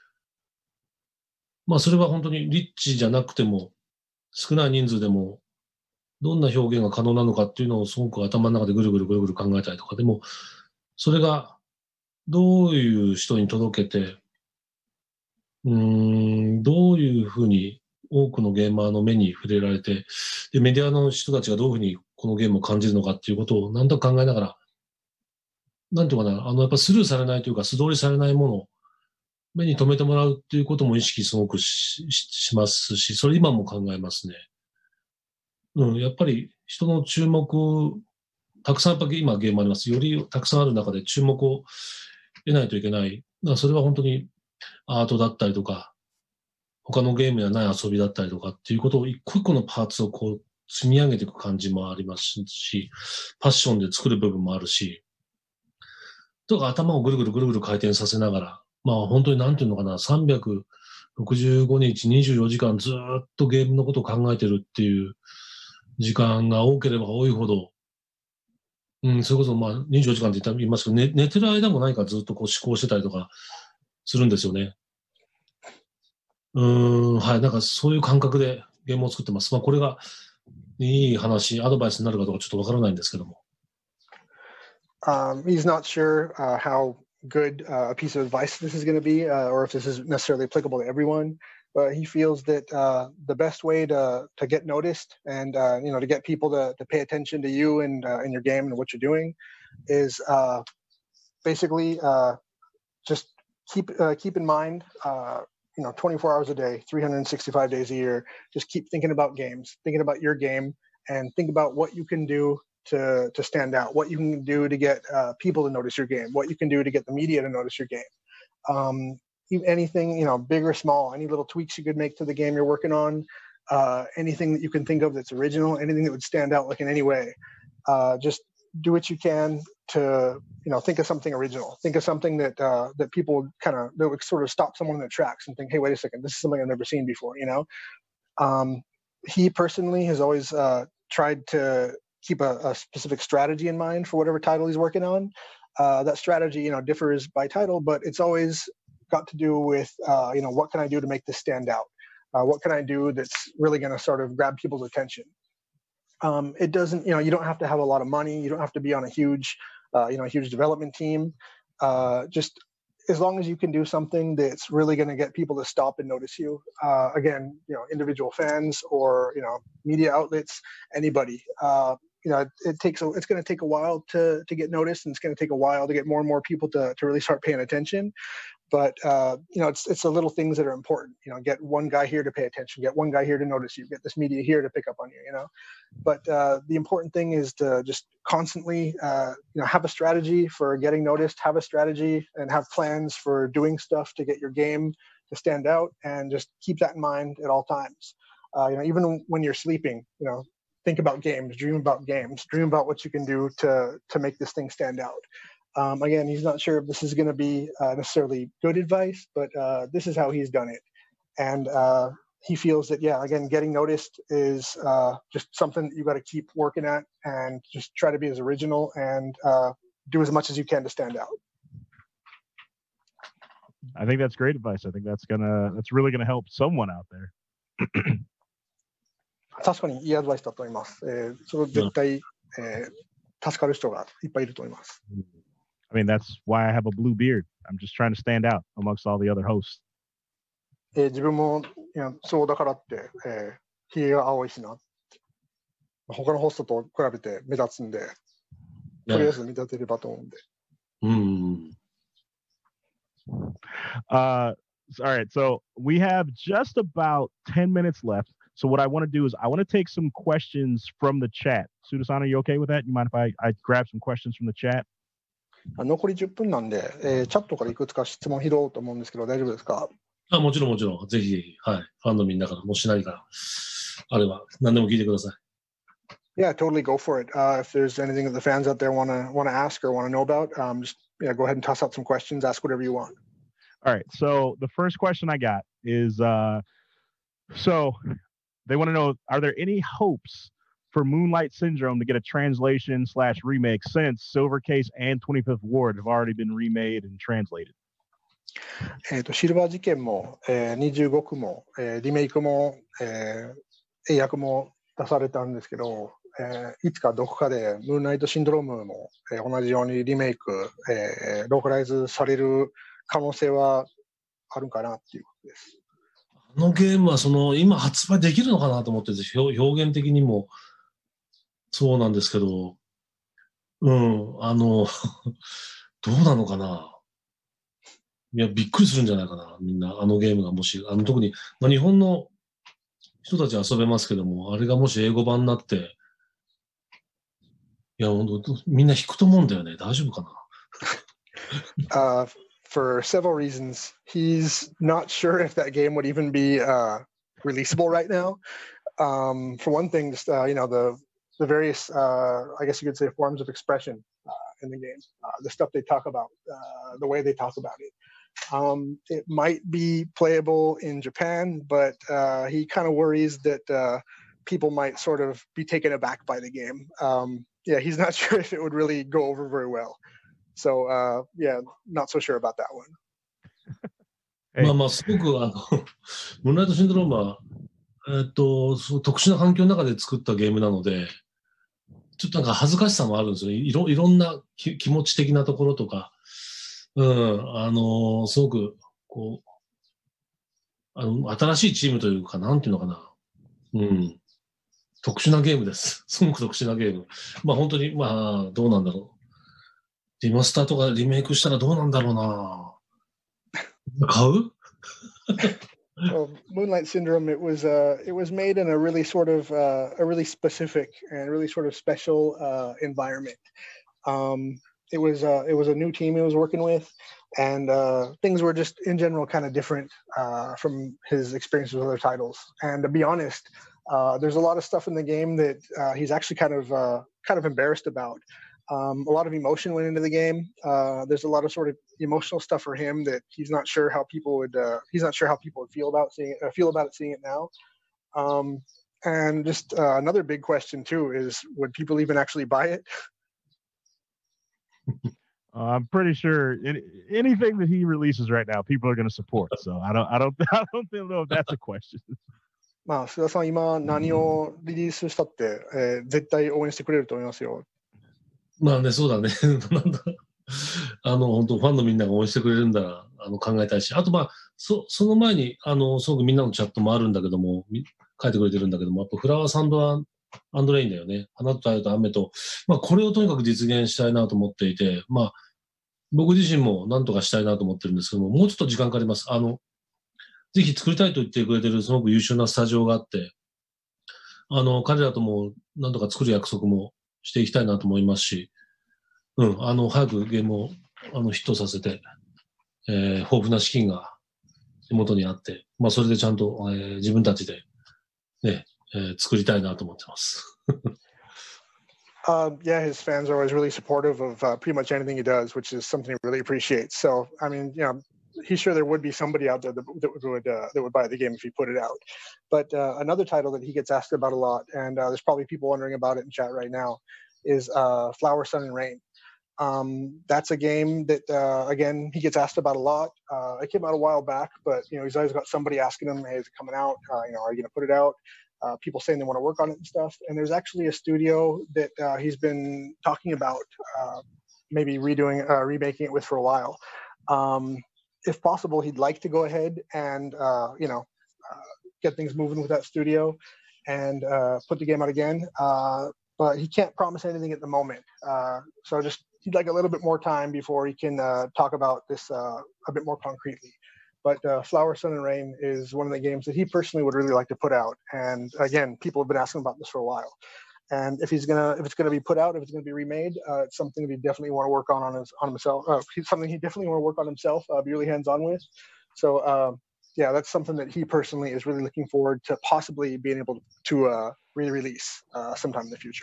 まあそれは本当にリッチじゃなくても、少ない人数でも、どんな表現が可能なのかっていうのをすごく頭の中でぐるぐるぐるぐる考えたりとか、でも、それがどういう人に届けて、うーん、どういうふうに多くのゲーマーの目に触れられて、で、メディアの人たちがどういうふうにこのゲームを感じるのかっていうことを何とか考えながら、なんていうかな、あの、やっぱスルーされないというか、素通りされないものを目に留めてもらうっていうことも意識すごく し, しますし、それ今も考えますね。うん、やっぱり人の注目、たくさんやっぱり今ゲームあります。よりたくさんある中で注目を得ないといけない。だからそれは本当にアートだったりとか、他のゲームやない遊びだったりとかっていうことを一個一個のパーツをこう積み上げていく感じもありますし、パッションで作る部分もあるし、とか頭をぐるぐるぐるぐる回転させながら、まあ本当になんていうのかな、さんびゃくろくじゅうごにちにじゅうよじかんずっとゲームのことを考えてるっていう時間が多ければ多いほど、うん、それこそまあにじゅうよじかんって言いますけど、寝、寝てる間も何かずっとこう思考してたりとかするんですよね。うーん、はい、なんかそういう感覚でゲームを作ってます。まあこれがいい話、アドバイスになるかどうかちょっとわからないんですけども。 Um, he's not sure uh, how good uh, a piece of advice this is going to be, uh, or if this is necessarily applicable to everyone. But he feels that uh, the best way to to get noticed and uh, you know to get people to, to pay attention to you and uh, in your game and what you're doing is uh, basically uh, just keep uh, keep in mind uh, you know twenty-four hours a day, three hundred sixty-five days a year. Just keep thinking about games, thinking about your game, and think about what you can do to to stand out, what you can do to get uh, people to notice your game, what you can do to get the media to notice your game. Um, anything, you know, big or small, any little tweaks you could make to the game you're working on, uh, anything that you can think of that's original, anything that would stand out like in any way. Uh, just do what you can to, you know, think of something original. Think of something that uh, that people kind of, that would sort of stop someone in their tracks and think, hey, wait a second, this is something I've never seen before, you know? Um, he personally has always uh, tried to keep a, a specific strategy in mind for whatever title he's working on. Uh, that strategy, you know, differs by title, but it's always got to do with, uh, you know, what can I do to make this stand out? Uh, what can I do that's really going to sort of grab people's attention? Um, it doesn't, you know, you don't have to have a lot of money. You don't have to be on a huge, uh, you know, a huge development team. Uh, just as long as you can do something that's really going to get people to stop and notice you. Uh, again, you know, individual fans or, you know, media outlets, anybody. Uh, you know, it, it takes a, it's going to take a while to to get noticed, and it's going to take a while to get more and more people to to really start paying attention. But, uh, you know, it's it's the little things that are important. You know, get one guy here to pay attention, get one guy here to notice you, get this media here to pick up on you, you know. But uh, the important thing is to just constantly, uh, you know, have a strategy for getting noticed, have a strategy and have plans for doing stuff to get your game to stand out, and just keep that in mind at all times. Uh, you know, even when you're sleeping, you know, think about games, dream about games, dream about what you can do to to make this thing stand out. Um, again, he's not sure if this is going to be uh, necessarily good advice, but uh, this is how he's done it. And uh, he feels that, yeah, again, getting noticed is uh, just something that you got to keep working at, and just try to be as original and uh, do as much as you can to stand out. I think that's great advice. I think that's gonna that's really gonna help someone out there. 確かにいいアドバイスだと思います。えー、それ絶対、えー、助かる人がいっぱいいると思います。 I mean, that's why I have a blue beard. I'm just trying to stand out amongst all the other hosts. えー、自分もいやそうだからって、えー、ひげが青いしな。他のホストと比べて目立つんで、とりあえず目立てればと思うんで。 うん。 Uh, all right, so we have just about ten minutes left. So what I want to do is I want to take some questions from the chat. Suda-san, are you okay with that? You mind if I, I grab some questions from the chat? 残りじゅっぷんなんで、えー、チャットからいくつか質問拾おうと思うんですけど、大丈夫ですか？ あ、もちろんもちろん。ぜひ、はい。ファンのみんなから、もし何かあれば、何でも聞いてください。 Yeah, totally go for it. Uh, if there's anything that the fans out there want to want to ask or want to know about, um, just yeah, go ahead and toss out some questions. Ask whatever you want. All right. So the first question I got is, uh, so they want to know, are there any hopes for Moonlight Syndrome to get a translation slash remake since Silver Case and twenty-fifth Ward have already been remade and translated? えっと、シルバー事件も、えー、にじゅうご区も、えー、リメイクも、えー、英訳も出されたんですけど、えー、いつかどこかでムーンナイトシンドロームも、えー、同じようにリメイク、えー、ローカライズされる可能性はあるかなっていうことです。 あのゲームはその今発売できるのかなと思ってて、表現的にもそうなんですけど、うん、あの、どうなのかな。いや、びっくりするんじゃないかな、みんな。あのゲームがもし、あの特に、まあ、日本の人たちは遊べますけども、あれがもし英語版になって、いや、みんな引くと思うんだよね。大丈夫かな。uh, for several reasons, he's not sure if that game would even be uh, releasable right now. Um, for one thing, just, uh, you know, the the various, uh, I guess you could say, forms of expression uh, in the game, uh, the stuff they talk about, uh, the way they talk about it. Um, it might be playable in Japan, but uh, he kind of worries that uh, people might sort of be taken aback by the game. Um, yeah, he's not sure if it would really go over very well. So, uh, yeah, not so sure about that one. まあまあ、すごく、あの、ムーンライトシンドロームは、えっと、そう特殊な環境の中で作ったゲームなので、ちょっとなんか恥ずかしさもあるんですよね。いろ、いろんな気持ち的なところとか、うん、あの、すごく、こう、あの、新しいチームというか、なんていうのかな。うん。特殊なゲームです。すごく特殊なゲーム。まあ本当に、まあ、どうなんだろう。リマスターとかリメイクしたらどうなんだろうな。買う Well, Moonlight Syndrome, it was uh, it was made in a really sort of uh, a really specific and really sort of special uh, environment. Um, it was uh, it was a new team he was working with, and uh, things were just in general kind of different uh, from his experiences with other titles. And to be honest, uh, there's a lot of stuff in the game that uh, he's actually kind of uh, kind of embarrassed about. Um, a lot of emotion went into the game. Uh, there's a lot of sort of emotional stuff for him that he's not sure how people would. Uh, he's not sure how people would feel about seeing uh, feel about it seeing it now. Um, and just uh, another big question too is, would people even actually buy it? Uh, I'm pretty sure any, anything that he releases right now, people are going to support. So I don't, I don't, I don't know if that's a question. まあ須田さん今何をリリースしたって、えー、絶対応援してくれると思いますよ。 まあね、そうだね。なんだ。あの、本当ファンのみんなが応援してくれるんだら、あの、考えたいし。あと、まあ、そ、その前に、あの、すごくみんなのチャットもあるんだけども、書いてくれてるんだけども、やっぱフラワーサンドアンドレインだよね。花と太陽と雨と、まあ、これをとにかく実現したいなと思っていて、まあ、僕自身も何とかしたいなと思ってるんですけども、もうちょっと時間かかります。あの、ぜひ作りたいと言ってくれてるすごく優秀なスタジオがあって、あの、彼らとも何とか作る約束もしていきたいなと思いますし、うん、あの、早くゲームを、あの、ヒットさせて、えー、豊富な資金が手元にあって、まあ、それでちゃんと、えー、自分たちで、ね、えー、作りたいなと思ってます。 Uh, yeah, his fans are always really supportive of uh, pretty much anything he does, which is something he really appreciates. So, I mean, you know, he's sure there would be somebody out there that, that would uh, that would buy the game if he put it out. But uh, another title that he gets asked about a lot, and uh, there's probably people wondering about it in chat right now, is uh, Flower, Sun, and Rain. Um, that's a game that, uh, again, he gets asked about a lot. Uh, it came out a while back, but, you know, he's always got somebody asking him, hey, is it coming out? Uh, you know, are you going to put it out? Uh, people saying they want to work on it and stuff. And there's actually a studio that uh, he's been talking about uh, maybe redoing, uh, remaking it with for a while. Um, if possible, he'd like to go ahead and, uh, you know, uh, get things moving with that studio and uh, put the game out again. Uh, but he can't promise anything at the moment. Uh, so just he'd like a little bit more time before he can uh, talk about this uh, a bit more concretely. But uh, Flower, Sun, and Rain is one of the games that he personally would really like to put out. And again, people have been asking about this for a while. And if he's gonna, if it's gonna be put out, if it's gonna be remade, uh, it's something that he definitely want to work on on his on himself. Uh, something he definitely want to work on himself, uh, be really hands-on with. So uh, yeah, that's something that he personally is really looking forward to possibly being able to uh, re-release uh, sometime in the future.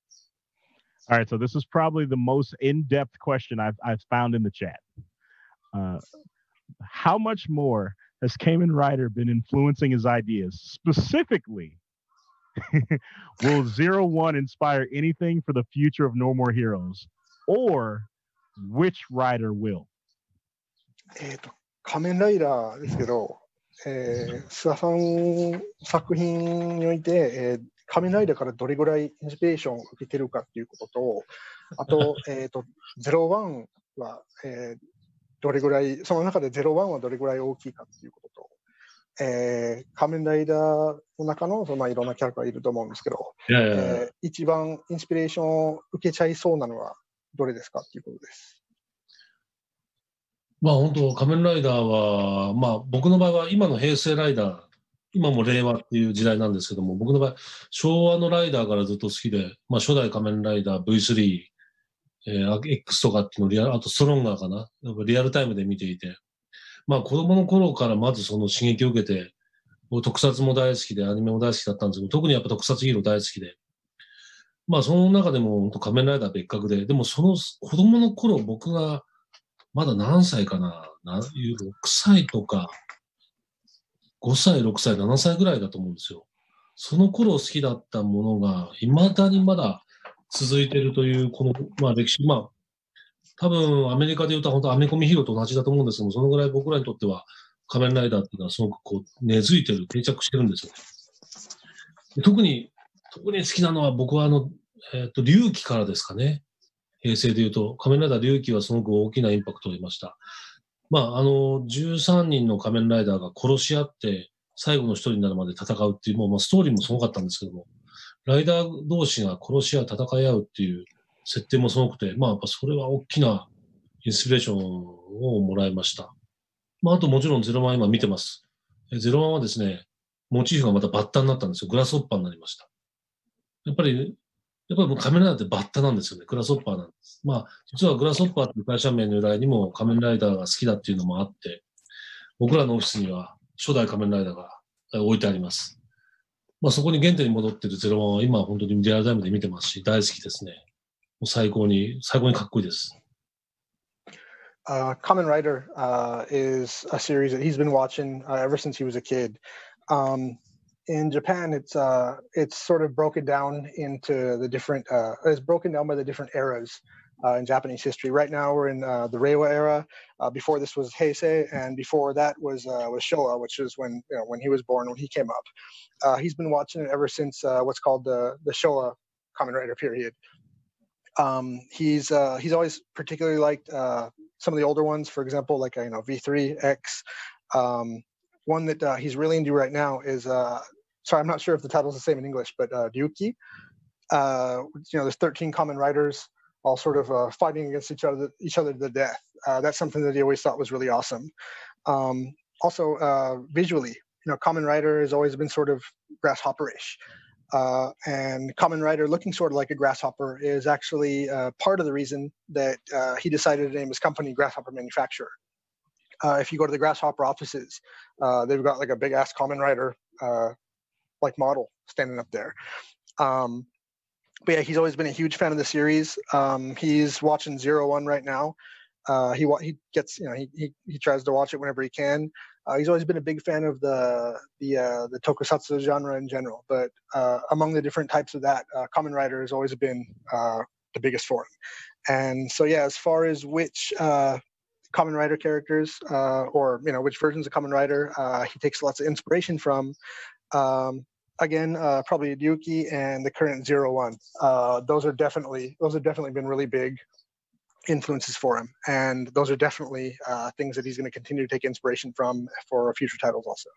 All right, so this is probably the most in-depth question I've I've found in the chat. Uh, how much more has Kamen Rider been influencing his ideas? Specifically, will Zero One inspire anything for the future of No More Heroes, or which rider will? えっと、仮面ライダーですけど、えー、須田さん作品において、えー仮面ライダーからどれぐらいインスピレーションを受けてるかっていうことと、あと、えっと、ゼロワンは、えー、どれぐらい、その中でゼロワンはどれぐらい大きいかっていうことと、えー、仮面ライダーの中の、そのまあいろんなキャラがいると思うんですけど、えー、一番インスピレーションを受けちゃいそうなのはどれですかっていうことです。 まあ本当、仮面ライダーは、まあ僕の場合は今の平成ライダー、今も令和っていう時代なんですけども、僕の場合、昭和のライダーからずっと好きで、まあ初代仮面ライダー ブイスリー、えー、X とかっていうのをリアル、あとストロンガーかな、リアルタイムで見ていて、まあ子供の頃からまずその刺激を受けて、特撮も大好きで、アニメも大好きだったんですけど、特にやっぱ特撮ヒーロー大好きで、まあその中でも本当仮面ライダー別格で、でもその子供の頃僕がまだ何歳かな、ろくさいとか、ごさい、ろくさい、ななさいぐらいだと思うんですよ。その頃好きだったものが、未だにまだ続いているという、この、まあ歴史、まあ、多分アメリカで言うと本当アメコミヒーローと同じだと思うんですけども、そのぐらい僕らにとっては仮面ライダーっていうのはすごくこう根付いてる、定着してるんですよね。特に、特に好きなのは僕はあの、えっと、龍騎からですかね。平成で言うと、仮面ライダー龍騎はすごく大きなインパクトを得ました。まあ、あの、じゅうさんにんの仮面ライダーが殺し合って、最後の一人になるまで戦うっていう、もう、まあ、ストーリーもすごかったんですけども、ライダー同士が殺し合う、戦い合うっていう設定もすごくて、まあ、やっぱそれは大きなインスピレーションをもらいました。まあ、あともちろんゼロワン今見てます。 ゼロワンはですね、モチーフがまたバッタになったんですよ。グラスホッパーになりました。やっぱり、やっぱりもう仮面ライダーってバッタなんですよね。グラスホッパーなんです。まあ、実はグラスホッパーっていう会社名の由来にも仮面ライダーが好きだっていうのもあって、僕らのオフィスには初代仮面ライダーが置いてあります。まあそこに原点に戻ってるゼロワンは今本当にリアルタイムで見てますし、大好きですね。もう最高に、最高にかっこいいです。 Uh, Kamen Rider uh, is a series that he's been watching uh, ever since he was a kid. Um, in Japan, it's uh, it's sort of broken down into the different. Uh, it's broken down by the different eras uh, in Japanese history. Right now, we're in uh, the Reiwa era. Uh, before this was Heisei, and before that was uh, was Showa, which is when you know, when he was born, when he came up. Uh, he's been watching it ever since uh, what's called the the Showa Kamen Rider period. Um, he's uh, he's always particularly liked uh, some of the older ones, for example, like uh, you know V three X. Um, one that uh, he's really into right now is uh, sorry, I'm not sure if the title's the same in English, but uh, Ryuki. Uh, you know, there's thirteen Kamen Riders all sort of uh, fighting against each other each other to the death. Uh, that's something that he always thought was really awesome. Um, also, uh, visually, you know, Kamen Rider has always been sort of grasshopper-ish. Uh, and Kamen Rider looking sort of like a grasshopper is actually uh, part of the reason that uh, he decided to name his company Grasshopper Manufacturer. Uh, if you go to the Grasshopper offices, uh, they've got like a big ass Kamen Rider uh, like model standing up there. Um, but yeah, he's always been a huge fan of the series. Um, he's watching Zero One right now. Uh, he he gets you know he, he he tries to watch it whenever he can. Uh, he's always been a big fan of the the uh, the tokusatsu genre in general, but uh, among the different types of that, uh, Kamen Rider has always been uh, the biggest for him. And so, yeah, as far as which uh, Kamen Rider characters uh, or you know which versions of Kamen Rider uh, he takes lots of inspiration from, um, again, uh, probably Ryuki and the current Zero One. Uh, those are definitely those have definitely been really big influences for him, and those are definitely uh, things that he's going to continue to take inspiration from for future titles also.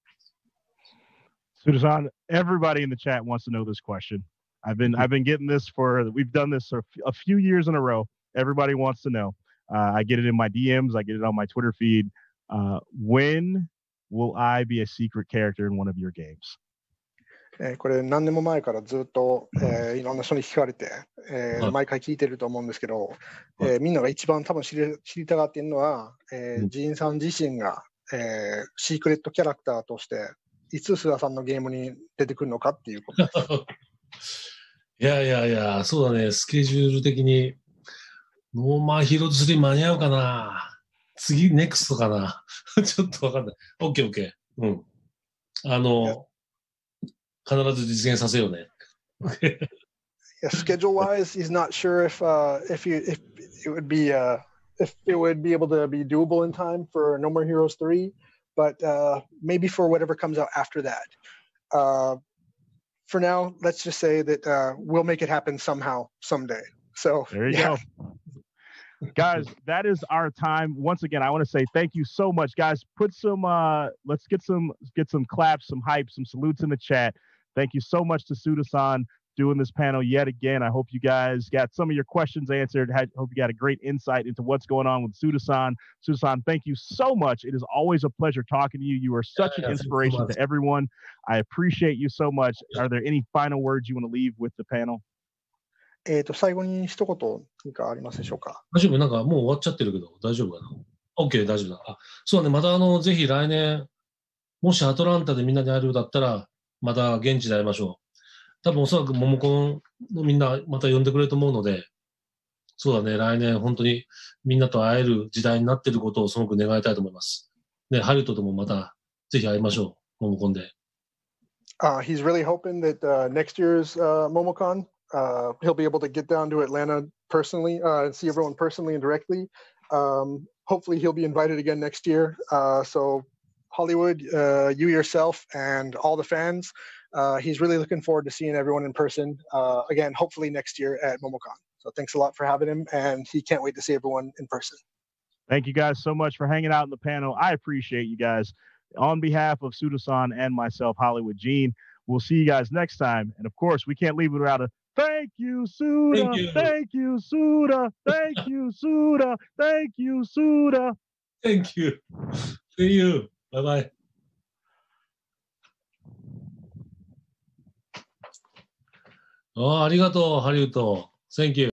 Suda-san, everybody in the chat wants to know this question. I've been I've been getting this for we've done this for a few years in a row. Everybody wants to know. Uh, I get it in my D Ms. I get it on my Twitter feed. Uh, when will I be a secret character in one of your games? えー、これ何年も前からずっと、えー、いろんな人に聞かれて、えー、毎回聞いてると思うんですけど、えー、みんなが一番多分知り、知りたがっているのは、えー、ジンさん自身が、えー、シークレットキャラクターとしていつ須田さんのゲームに出てくるのかっていうことです。 いやいやいや、そうだね、スケジュール的にノーマンヒーローズスリー間に合うかな、次ネクストかなちょっとわかんない。オッケーオッケー。うん。あの、必ず実現させようね。 Yeah, schedule-wise, he's not sure if uh, if you if it would be uh, if it would be able to be doable in time for No More Heroes three, but uh, maybe for whatever comes out after that. Uh, for now, let's just say that uh, we'll make it happen somehow, someday. So there you yeah. go. Guys, that is our time. Once again, I want to say thank you so much. Guys, put some uh let's get some get some claps, some hype, some salutes in the chat. Thank you so much to Suda-san doing this panel yet again. I hope you guys got some of your questions answered. I hope you got a great insight into what's going on with Suda-san. Suda-san, thank you so much. It is always a pleasure talking to you. You are such an inspiration to everyone. I appreciate you so much. Are there any final words you want to leave with the panel? えっと、最後に一言何かありますでしょうか。 大丈夫？なんかもう終わっちゃってるけど、大丈夫かな？ OK、大丈夫だ。あ、そうだね、またあの、ぜひ来年、もしアトランタでみんなでやるようだったら、また現地で会いましょう。多分おそらくモモコンのみんなまた呼んでくれると思うので、そうだね、来年本当にみんなと会える時代になっていることをすごく願いたいと思います。ね、ハリウッドともまたぜひ会いましょう、モモコンで。 Uh, he's really hoping that uh, next year's uh, MomoCon, uh, he'll be able to get down to Atlanta personally uh, and see everyone personally and directly. Um, hopefully he'll be invited again next year. Uh, so Hollywood, uh, you yourself and all the fans, uh, he's really looking forward to seeing everyone in person uh, again, hopefully next year at MomoCon. So thanks a lot for having him, and he can't wait to see everyone in person. Thank you guys so much for hanging out in the panel. I appreciate you guys. On behalf of Suda-san and myself, Hollywood Gene, we'll see you guys next time. And of course, we can't leave it without a thank you, Suda. Thank you, thank you Suda. Thank you, Suda. Thank you, Suda. Thank you. See you. Bye bye. ああ、ありがとう、ハリウッド。Thank you.